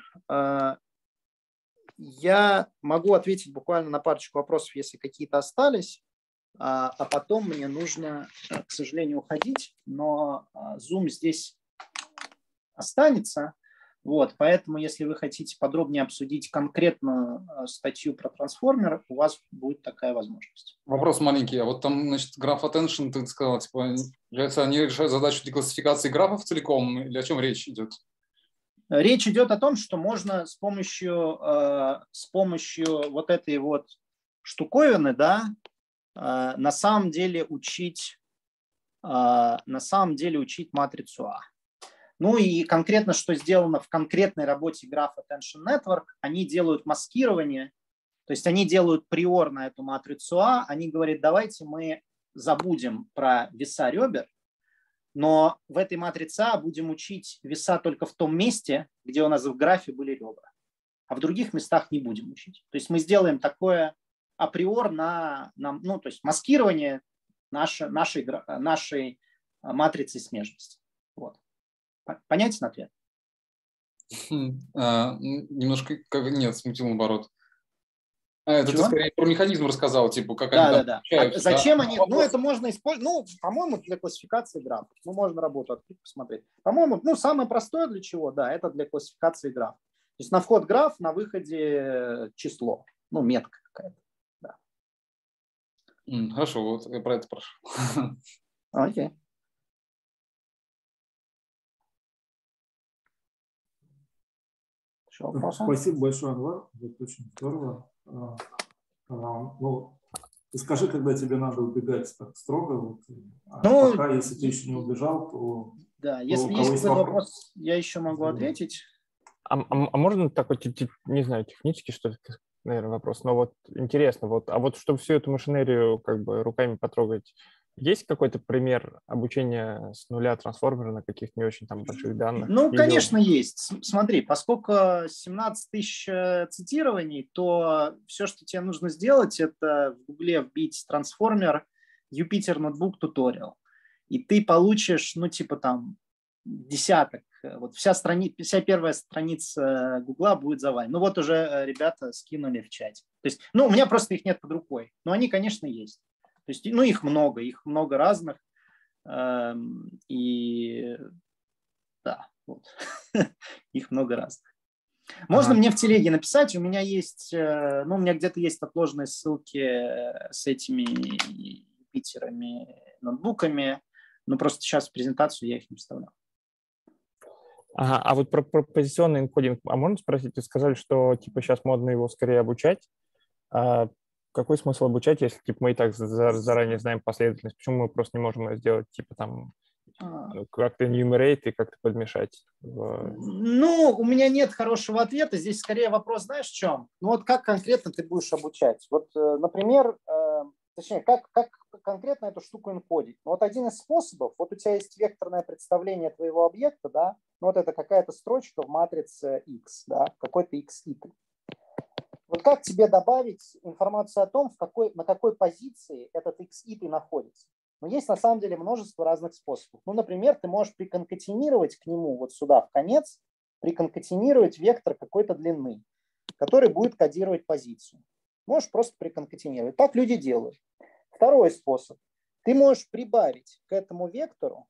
Я могу ответить буквально на парочку вопросов, если какие-то остались, а потом мне нужно, к сожалению, уходить, но Zoom здесь останется. Вот, поэтому, если вы хотите подробнее обсудить конкретную статью про трансформер, у вас будет такая возможность. Вопрос маленький. А вот там, значит, Graph Attention, ты сказал, типа, они решают задачу деклассификации графов целиком, или о чем речь идет? Речь идет о том, что можно с помощью, э, с помощью вот этой вот штуковины, да, э, на самом деле учить, э, на самом деле учить матрицу А. Ну и конкретно, что сделано в конкретной работе Graph Attention Network, они делают маскирование, то есть они делают приор на эту матрицу А, они говорят, давайте мы забудем про веса ребер, но в этой матрице А будем учить веса только в том месте, где у нас в графе были ребра, а в других местах не будем учить. То есть мы сделаем такое априор на, на ну, то есть маскирование нашей, нашей, нашей матрицы смежности. Вот. Понятен ответ? А, немножко, как, нет, смутил наоборот. А, это Чего? Ты скорее про механизм рассказал, типа, как да, они да, да. А зачем да? они? Ну, это можно использовать, ну, по-моему, для классификации графов. Ну, можно работу открыть, посмотреть. По-моему, ну, самое простое для чего, да, это для классификации графов. То есть на вход граф, на выходе число, ну, метка какая-то. Да. Хорошо, вот я про это прошу. Окей. Okay. Спасибо большое, Анвар. Это очень здорово. А, а, ну, ты скажи, когда тебе надо убегать так строго. Вот, а ну, пока, если ты еще не убежал, то... Да, то если есть какой-то вопрос, я еще могу ответить. А, а, а можно такой, не знаю, технический, что ли, наверное, вопрос, но вот интересно, вот, а вот чтобы всю эту машинерию как бы руками потрогать, есть какой-то пример обучения с нуля трансформера на каких-то не очень там больших данных? Ну, или... конечно, есть. Смотри, поскольку семнадцать тысяч цитирований, то все, что тебе нужно сделать, это в Гугле вбить трансформер Jupyter Notebook Tutorial. И ты получишь, ну, типа там десяток. Вот вся, страни... вся первая страница Гугла будет завалена. Ну, вот уже ребята скинули в чате. То есть, ну, у меня просто их нет под рукой. Но они, конечно, есть. То есть, ну, их много, их много разных. И да, вот. Их много разных. Можно ага. мне в телеге написать, у меня есть, ну, у меня где-то есть отложенные ссылки с этими Юпитерами, ноутбуками, но просто сейчас в презентацию я их не вставлял. Ага, а вот про, про позиционный энкодинг, а можно спросить, вы сказали, что типа сейчас модно его скорее обучать. А какой смысл обучать, если типа мы и так за- заранее знаем последовательность? Почему мы просто не можем это сделать, типа там как-то enumerate и как-то подмешать? В... Ну, у меня нет хорошего ответа. Здесь скорее вопрос, знаешь, в чем? Ну вот как конкретно ты будешь обучать? Вот, например, точнее, как, как конкретно эту штуку энкодить? Ну, вот один из способов, вот у тебя есть векторное представление твоего объекта, да, ну, вот это какая-то строчка в матрице X, да, какой-то X-итер. Вот как тебе добавить информацию о том, в какой, на какой позиции этот X-итер находится? Но есть на самом деле множество разных способов. Ну, например, ты можешь приконкатинировать к нему вот сюда в конец, приконкатинировать вектор какой-то длины, который будет кодировать позицию. Можешь просто приконкатинировать. Так люди делают. Второй способ. Ты можешь прибавить к этому вектору,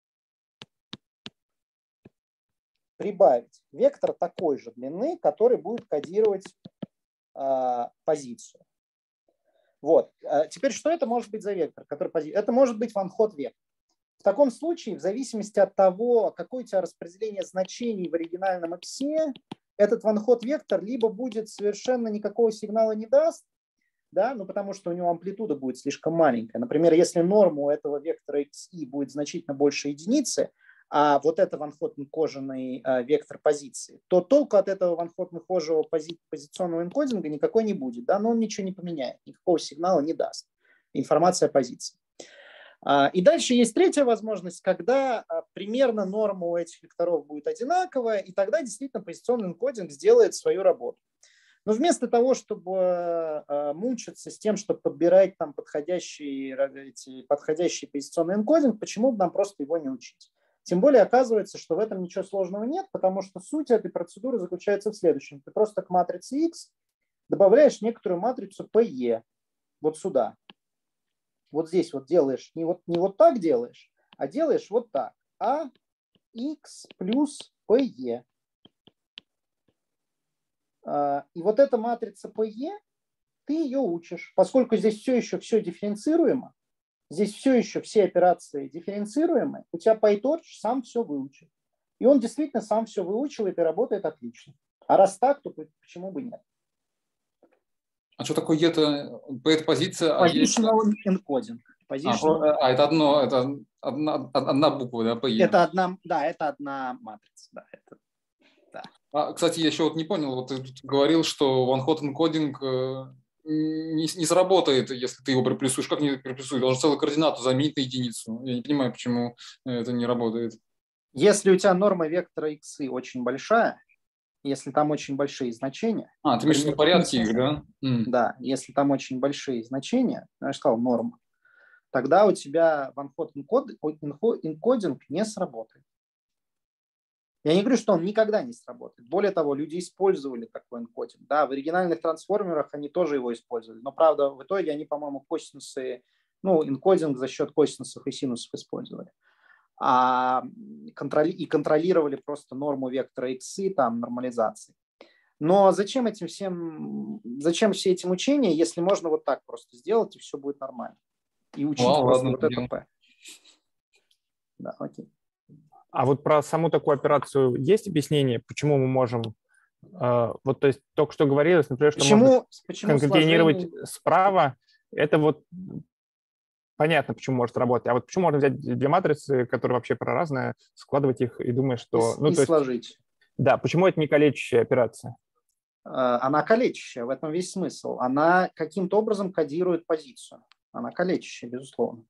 прибавить вектор такой же длины, который будет кодировать э, позицию. Вот. Теперь, что это может быть за вектор? Который пози... Это может быть one-hot вектор. В таком случае, в зависимости от того, какое у тебя распределение значений в оригинальном X, этот one-hot вектор либо будет совершенно никакого сигнала не даст, да, ну потому что у него амплитуда будет слишком маленькая. Например, если норма у этого вектора xi будет значительно больше единицы, а вот это one-hot кожаный а, вектор позиции, то толку от этого one-hot кожевого пози- позиционного энкодинга никакой не будет. Да? Но он ничего не поменяет, никакого сигнала не даст. Информация о позиции. А, и дальше есть третья возможность, когда а, примерно норма у этих векторов будет одинаковая, и тогда действительно позиционный энкодинг сделает свою работу. Но вместо того, чтобы а, мучиться с тем, чтобы подбирать там подходящий, эти, подходящий позиционный энкодинг, почему бы нам просто его не учить? Тем более оказывается, что в этом ничего сложного нет, потому что суть этой процедуры заключается в следующем. Ты просто к матрице X добавляешь некоторую матрицу пэ е вот сюда. Вот здесь вот делаешь, не вот, не вот так делаешь, а делаешь вот так. А X плюс пэ е. И вот эта матрица пэ е, ты ее учишь. Поскольку здесь все еще все дифференцируемо, здесь все еще все операции дифференцируемые, у тебя PyTorch сам все выучил. И он действительно сам все выучил, и это работает отлично. А раз так, то почему бы нет? А что такое это? Это позиция? Positional encoding. Positional. А, а, это одно, это одна, одна буква, да, пэ е. Это одна, да, это одна матрица. Да, это, да. А, кстати, я еще вот не понял, вот ты тут говорил, что one-hot encoding не, не сработает, если ты его приплюсуешь. Как не приплюсуешь? Должен целую координату заменить на единицу. Я не понимаю, почему это не работает. Если у тебя норма вектора X очень большая, если там очень большие значения... А, ты имеешь в виду порядке их, да? Да, если там очень большие значения, я же сказал, норма, тогда у тебя one-hot encoding не сработает. Я не говорю, что он никогда не сработает. Более того, люди использовали такой энкодинг. Да, в оригинальных трансформерах они тоже его использовали. Но, правда, в итоге они, по-моему, косинусы, ну, энкодинг за счет косинусов и синусов использовали. А контроли, и контролировали просто норму вектора X, там, нормализации. Но зачем этим всем, зачем все эти мучения, если можно вот так просто сделать, и все будет нормально? И учить Вау, просто ладно, вот это P. Да, окей. А вот про саму такую операцию есть объяснение, почему мы можем, э, вот то есть только что говорилось, например, что почему, можно почему конкатинировать сложение... справа, это вот понятно, почему может работать, а вот почему можно взять две матрицы, которые вообще проразные, складывать их и думать, что... И, ну, и то есть, сложить. Да, почему это не калечащая операция? Она калечащая, в этом весь смысл. Она каким-то образом кодирует позицию. Она калечащая, безусловно.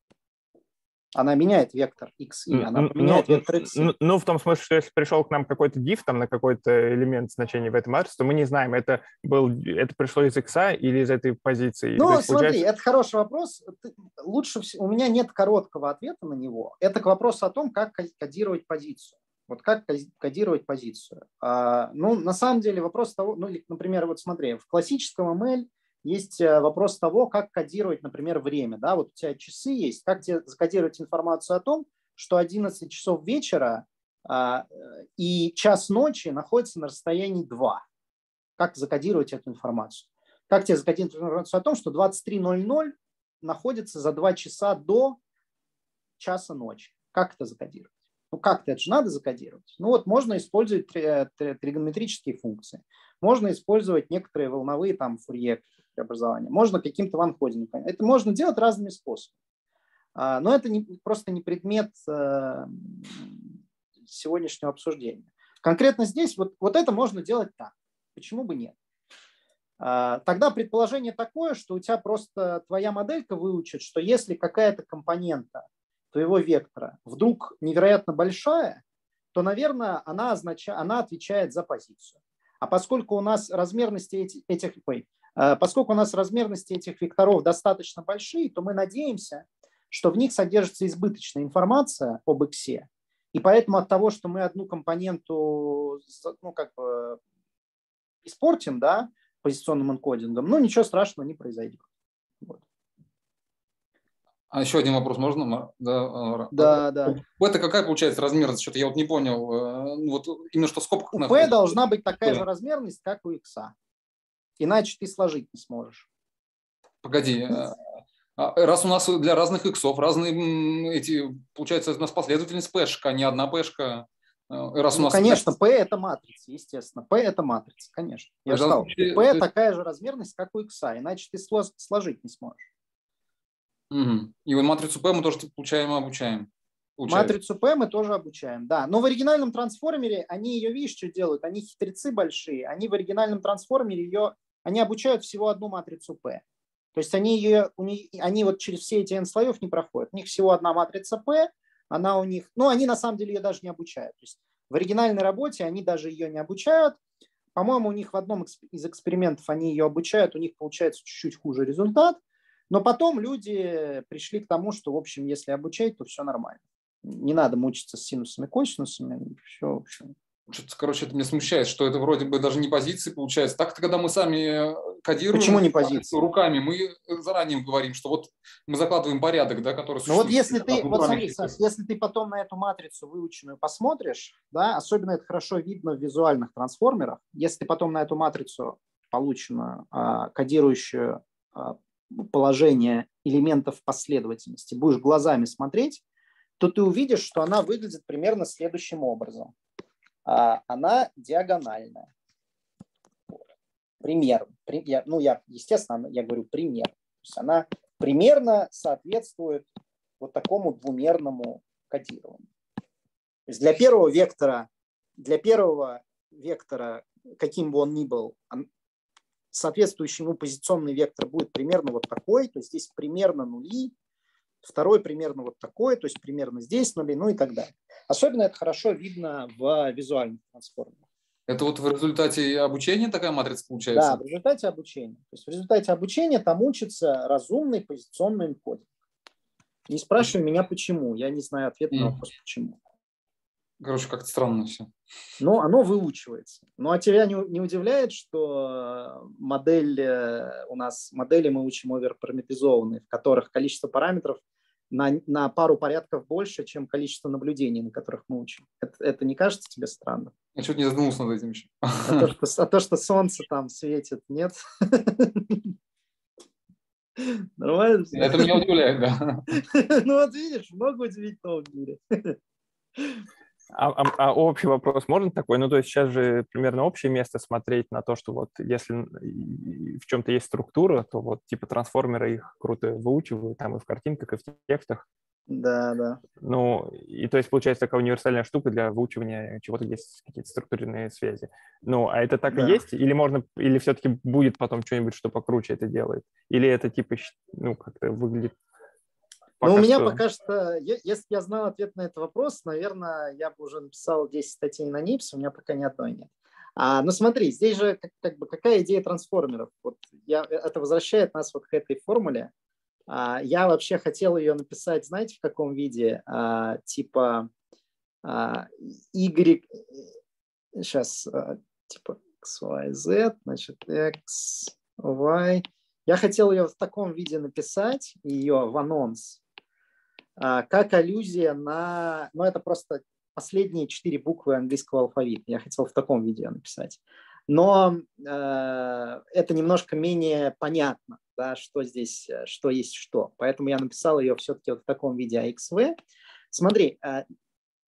Она меняет вектор xi, она меняет ну, вектор xi. Ну, ну, в том смысле, что если пришел к нам какой-то diff там, на какой-то элемент значения в этой матрице, то мы не знаем, это, был, это пришло из x или из этой позиции. Ну, есть, смотри, получается... это хороший вопрос. Лучше всего, у меня нет короткого ответа на него. Это к вопросу о том, как кодировать позицию. Вот как кодировать позицию. А, ну, на самом деле вопрос того, ну, например, вот смотри, в классическом эм эл есть вопрос того, как кодировать, например, время. Да? Вот у тебя часы есть, как тебе закодировать информацию о том, что одиннадцать часов вечера а, и час ночи находятся на расстоянии два. Как закодировать эту информацию? Как тебе закодировать информацию о том, что двадцать три ноль ноль находится за два часа до часа ночи? Как это закодировать? Ну как-то это же надо закодировать. Ну вот можно использовать тригонометрические функции, можно использовать некоторые волновые там Фурье преобразования, можно каким-то ван-ходингом. Это можно делать разными способами. Но это не, просто не предмет сегодняшнего обсуждения. Конкретно здесь вот, вот это можно делать так. Почему бы нет? Тогда предположение такое, что у тебя просто твоя моделька выучит, что если какая-то компонента твоего вектора вдруг невероятно большая, то, наверное, она, означает, она отвечает за позицию. А поскольку у нас размерности этих, этих, ой, поскольку у нас размерности этих векторов достаточно большие, то мы надеемся, что в них содержится избыточная информация об X. И поэтому от того, что мы одну компоненту ну, как бы испортим, да, позиционным энкодингом, ну, ничего страшного не произойдет. Вот. А еще один вопрос можно? Да, да. да. Это какая получается размерность? Что-то я вот не понял. Вот именно что в скобках у P должна быть такая да. же размерность, как у X. Иначе ты сложить не сможешь. Погоди. Раз у нас для разных иксов разные эти, получается, у нас последовательность пэшка, а не одна пэшка. Раз ну, у нас конечно, P это матрица, естественно. P это матрица, конечно. Я же сказал, P ты... такая же размерность, как у X, иначе ты сложить не сможешь. Угу. И вот матрицу P мы тоже получаем и обучаем. Получается. Матрицу P мы тоже обучаем, да. Но в оригинальном трансформере они ее, видишь, что делают? Они хитрецы большие. Они в оригинальном трансформере ее, они обучают всего одну матрицу P. То есть они, ее, они вот через все эти n слоев не проходят. У них всего одна матрица P, она у них, ну они на самом деле ее даже не обучают. То есть в оригинальной работе они даже ее не обучают. По-моему, у них в одном из экспериментов они ее обучают, у них получается чуть-чуть хуже результат. Но потом люди пришли к тому, что, в общем, если обучать, то все нормально. Не надо мучиться с синусами, косинусами. Все, в общем. Короче, это меня смущает, что это вроде бы даже не позиции получается. Так-то, когда мы сами кодируем Почему не позиции? Руками, мы заранее говорим, что вот мы закладываем порядок, да, который существует. Ну вот если ты, вот смотри, Саш, если ты потом на эту матрицу выученную посмотришь, да, особенно это хорошо видно в визуальных трансформерах, если ты потом на эту матрицу полученную, кодирующую положение элементов последовательности будешь глазами смотреть, то ты увидишь, что она выглядит примерно следующим образом. Она диагональная. Пример. Ну, я, естественно, я говорю пример. То есть она примерно соответствует вот такому двумерному кодированию. То есть для первого вектора, для первого вектора, каким бы он ни был, соответствующий ему позиционный вектор будет примерно вот такой, то есть здесь примерно нули, второй примерно вот такой, то есть примерно здесь нули, ну и так далее. Особенно это хорошо видно в визуальных трансформерах. Это вот в результате обучения такая матрица получается? Да, в результате обучения. То есть в результате обучения там учится разумный позиционный энкодинг. Не спрашивай меня, почему. Я не знаю ответа на вопрос, почему. Короче, как-то странно все. Но оно выучивается. Ну, а тебя не, не удивляет, что модель у нас, модели мы учим оверпараметризованные, в которых количество параметров на, на пару порядков больше, чем количество наблюдений, на которых мы учим. Это, это не кажется тебе странно? Я чуть не задумался над этим еще. А то, что, а то, что солнце там светит, нет? Нормально? Это меня удивляет, да. Ну вот видишь, много удивительного в мире. А, а, а общий вопрос можно такой? Ну, то есть сейчас же примерно общее место смотреть на то, что вот если в чем-то есть структура, то вот типа трансформеры их круто выучивают, там и в картинках, и в текстах. Да, да. Ну, и то есть получается такая универсальная штука для выучивания чего-то, есть какие-то структурные связи. Ну, а это так да. и есть? Или можно, или все-таки будет потом что-нибудь, что покруче это делает? Или это типа, ну, как-то выглядит... Ну, у меня что... пока что, если я знал ответ на этот вопрос, наверное, я бы уже написал десять статей на НИПС, у меня пока ни одной нет. А, ну, смотри, здесь же как, как бы какая идея трансформеров? Вот я, это возвращает нас вот к этой формуле. А, я вообще хотел ее написать, знаете, в каком виде? А, типа а, Y, сейчас, а, типа X, Y, Z, значит, X, Y. Я хотел ее в таком виде написать, ее в анонс, как аллюзия на... Ну, это просто последние четыре буквы английского алфавита. Я хотел в таком виде написать. Но э, это немножко менее понятно, да, что здесь, что есть что. Поэтому я написал ее все-таки вот в таком виде эй икс ви. Смотри, э,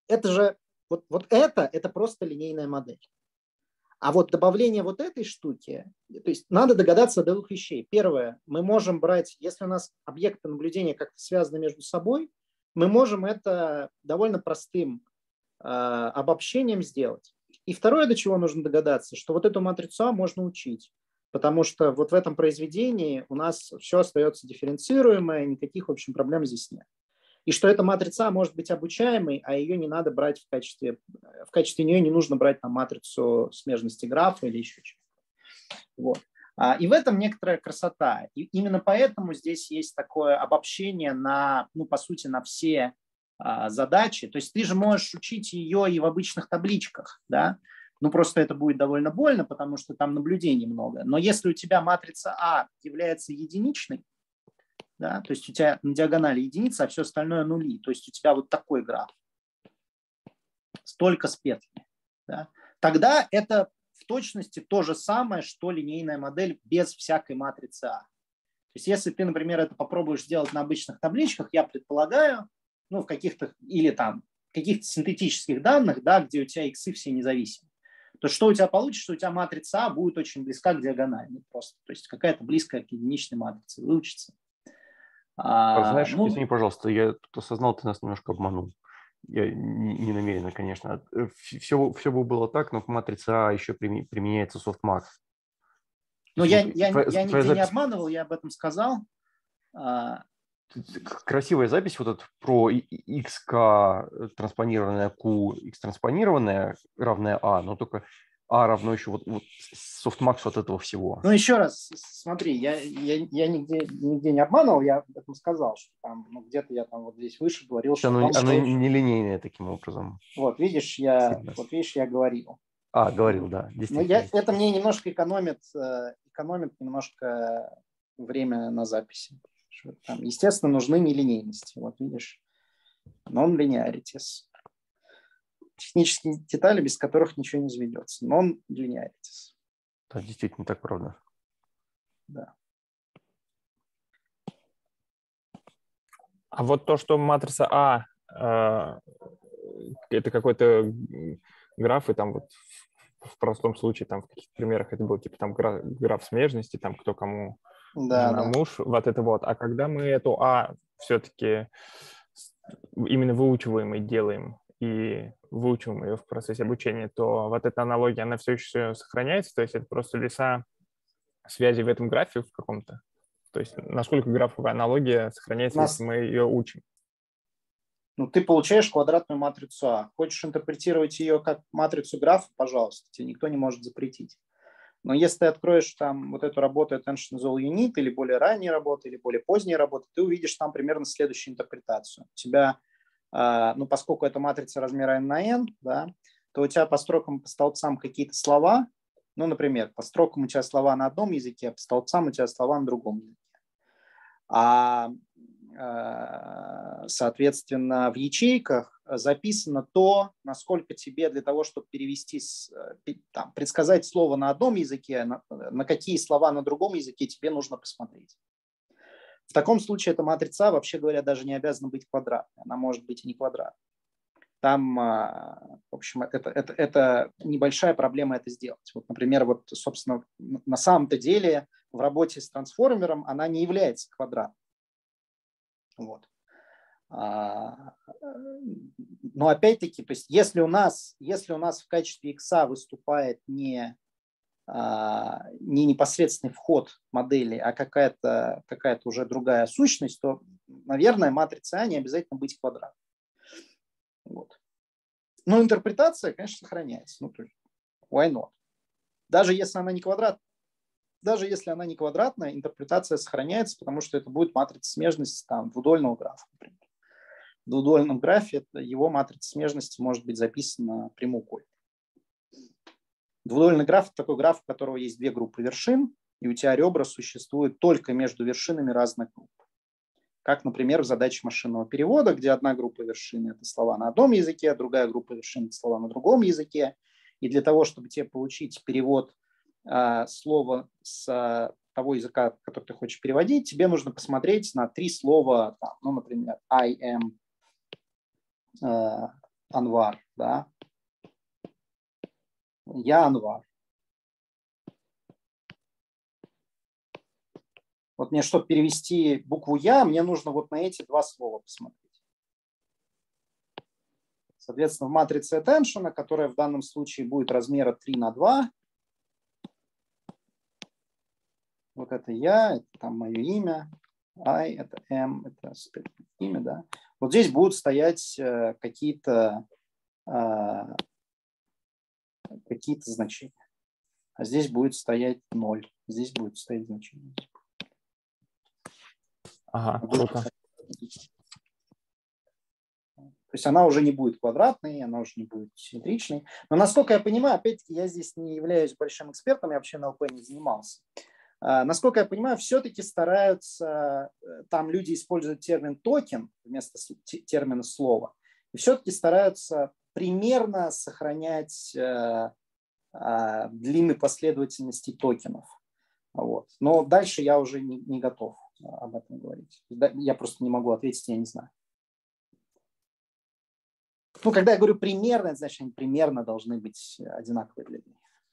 это же, вот, вот это, это просто линейная модель. А вот добавление вот этой штуки, то есть надо догадаться до двух вещей. Первое, мы можем брать, если у нас объекты наблюдения как-то связаны между собой, мы можем это довольно простым э, обобщением сделать. И второе, до чего нужно догадаться, что вот эту матрицу А можно учить, потому что вот в этом произведении у нас все остается дифференцируемое, никаких, в общем, проблем здесь нет. И что эта матрица может быть обучаемой, а ее не надо брать в качестве, в качестве нее не нужно брать там матрицу смежности графа или еще чего-то. Вот. И в этом некоторая красота. И именно поэтому здесь есть такое обобщение на, ну, по сути, на все а, задачи. То есть ты же можешь учить ее и в обычных табличках, да? Ну, просто это будет довольно больно, потому что там наблюдений много. Но если у тебя матрица А является единичной, да, то есть у тебя на диагонали единица, а все остальное нули. То есть у тебя вот такой граф. Столько с петлями. Да. Тогда это в точности то же самое, что линейная модель без всякой матрицы А. То есть если ты, например, это попробуешь сделать на обычных табличках, я предполагаю, ну, в каких-то, или там, каких-то синтетических данных, да, где у тебя иксы все независимы, то что у тебя получится? У тебя матрица А будет очень близка к диагонали. Просто. То есть какая-то близкая к единичной матрице выучится. А, знаешь, ну, извини, пожалуйста, я тут осознал, ты нас немножко обманул. Я не, не намеренно, конечно. Все, все бы было так, но в матрице А еще применяется софтмакс. Ну, я, я, твоя, я нигде запись... не обманывал, я об этом сказал. Красивая запись вот эта про xk транспонированная q, x транспонированная равная А, но только А равно еще вот, вот софтмакс от этого всего. Ну, еще раз, смотри, я, я, я нигде, нигде не обманывал, я об этом сказал, что там, ну, где-то я там вот здесь выше говорил, что... Оно, там, оно что... нелинейное таким образом. Вот, видишь, я, вот, видишь, я говорил. А, говорил, да, действительно. Но я, это мне немножко экономит, экономит немножко время на записи. Там, естественно, нужны нелинейности. Вот, видишь, non-linearities. Технические детали, без которых ничего не заведется. Non-linearities. Да, действительно, так правда. Да. А вот то, что матрица А э, это какой-то граф, и там вот в простом случае, там в каких-то примерах это был типа там граф, граф смежности, там кто кому да, жена, да. муж, вот это вот. А когда мы эту А все-таки именно выучиваемой делаем, и выучим ее в процессе обучения, то вот эта аналогия, она все еще сохраняется, то есть это просто леса связи в этом графе в каком-то. То есть насколько графовая аналогия сохраняется, Нас... если мы ее учим. Ну, ты получаешь квадратную матрицу А. Хочешь интерпретировать ее как матрицу графа, пожалуйста, тебе никто не может запретить. Но если ты откроешь там вот эту работу Attention All Unit или более ранние работы, или более поздние работы, ты увидишь там примерно следующую интерпретацию. У тебя, ну, поскольку это матрица размера n на n, да, то у тебя по строкам, по столбцам какие-то слова, ну, например, по строкам у тебя слова на одном языке, а по столбцам у тебя слова на другом языке. А, соответственно, в ячейках записано то, насколько тебе для того, чтобы перевести, там, предсказать слово на одном языке, на, на какие слова на другом языке тебе нужно посмотреть. В таком случае эта матрица, вообще говоря, даже не обязана быть квадратной. Она может быть и не квадратной. Там, в общем, это, это, это небольшая проблема это сделать. Вот, например, вот, собственно, на самом-то деле в работе с трансформером она не является квадратной. Вот. Но опять-таки, то есть если у нас, если у нас в качестве икса выступает не, не непосредственный вход модели, а какая-то, какая-то уже другая сущность, то, наверное, матрица А не обязательно быть квадратной. Вот. Но интерпретация, конечно, сохраняется. Ну, то есть, why not? Даже если она не квадратная, даже если она не квадратная, интерпретация сохраняется, потому что это будет матрица смежности там, двудольного графа, например. В двудольном графе его матрица смежности может быть записана прямоугольной. Двудольный граф – это такой граф, у которого есть две группы вершин, и у тебя ребра существуют только между вершинами разных групп. Как, например, в задаче машинного перевода, где одна группа вершин – это слова на одном языке, а другая группа вершин – это слова на другом языке. И для того, чтобы тебе получить перевод э, слова с э, того языка, который ты хочешь переводить, тебе нужно посмотреть на три слова, там, ну, например, I am, э, Анвар, да. Я Анвар. Вот мне, чтобы перевести букву «я», мне нужно вот на эти два слова посмотреть. Соответственно, в матрице attention, которая в данном случае будет размера три на два, вот это «я», это там мое имя, I, это M, это имя, да. Вот здесь будут стоять какие-то какие-то значения. А здесь будет стоять ноль. Здесь будет стоять значение. Ага, круто. То есть она уже не будет квадратной, она уже не будет симметричной. Но насколько я понимаю, опять-таки, я здесь не являюсь большим экспертом, я вообще на эл пи не занимался. А, насколько я понимаю, все-таки стараются, там люди используют термин токен вместо термина слова, и все-таки стараются примерно сохранять э, э, длины последовательности токенов. Вот. Но дальше я уже не, не готов об этом говорить. Я просто не могу ответить, я не знаю. Ну, когда я говорю примерно, это значит, они примерно должны быть одинаковые длины.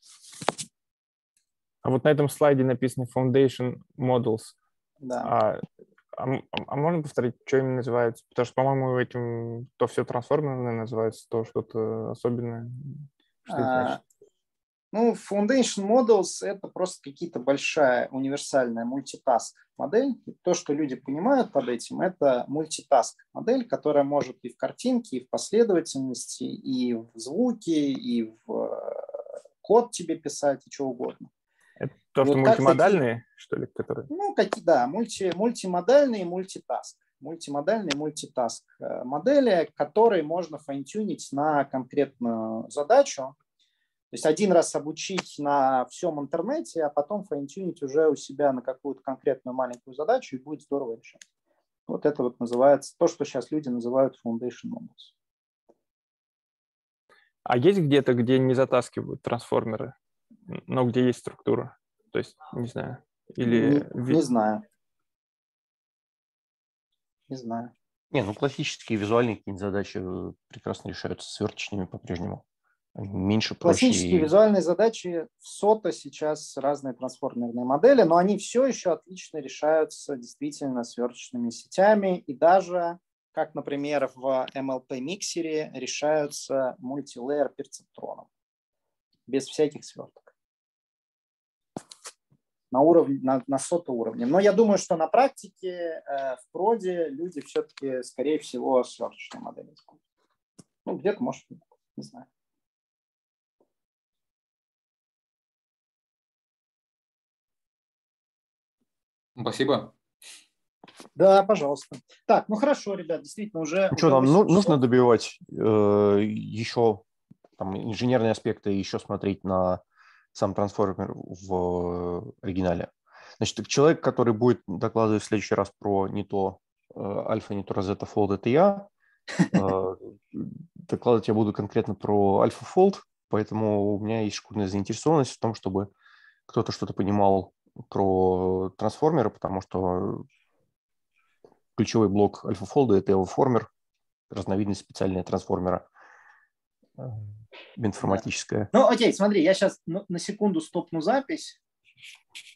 А вот на этом слайде написано Foundation Models. Да. А, а, а можно повторить, что именно называется? Потому что, по-моему, этим то все трансформерное называется, то что-то особенное. Что это значит? Ну, Foundation Models – это просто какие-то большая универсальная мультитаск модель. И то, что люди понимают под этим, это мультитаск модель, которая может и в картинке, и в последовательности, и в звуке, и в код тебе писать, и что угодно. Это то, и что вот мультимодальные, такие, что ли, которые? Ну, какие, да, мульти, мультимодальные и мультитаск. Мультимодальные мультитаск модели, которые можно файн-тюнить на конкретную задачу. То есть один раз обучить на всем интернете, а потом файн-тюнить уже у себя на какую-то конкретную маленькую задачу, и будет здорово решать. Вот это вот называется то, что сейчас люди называют Foundation Models. А есть где-то, где не затаскивают трансформеры, но где есть структура? То есть, не знаю. Или... Не, не знаю. Не знаю. Не, ну классические визуальные какие-нибудь задачи прекрасно решаются сверточными по-прежнему. Меньше, проще. Классические и... визуальные задачи в сото сейчас разные трансформерные модели, но они все еще отлично решаются действительно сверточными сетями и даже, как, например, в эм эл пи-миксере решаются мультилейер перцептроном без всяких сверток. На, уровне, на, на сото уровне. Но я думаю, что на практике э, в проде люди все-таки, скорее всего, сверточные модели используют. Ну, где-то, может, не знаю. Спасибо. Да, пожалуйста. Так, ну хорошо, ребят, действительно уже... Ну, что, нам ну, нужно добивать э, еще там, инженерные аспекты, еще смотреть на сам трансформер в оригинале. Значит, человек, который будет докладывать в следующий раз про не то э, альфа, не то розетта fold, это я. Э, докладывать я буду конкретно про альфа fold, поэтому у меня есть шкурная заинтересованность в том, чтобы кто-то что-то понимал про трансформеры, потому что ключевой блок альфа-фолда – это элформер, разновидность специальная трансформера информатическая. Ну, окей, смотри, я сейчас на секунду стопну запись.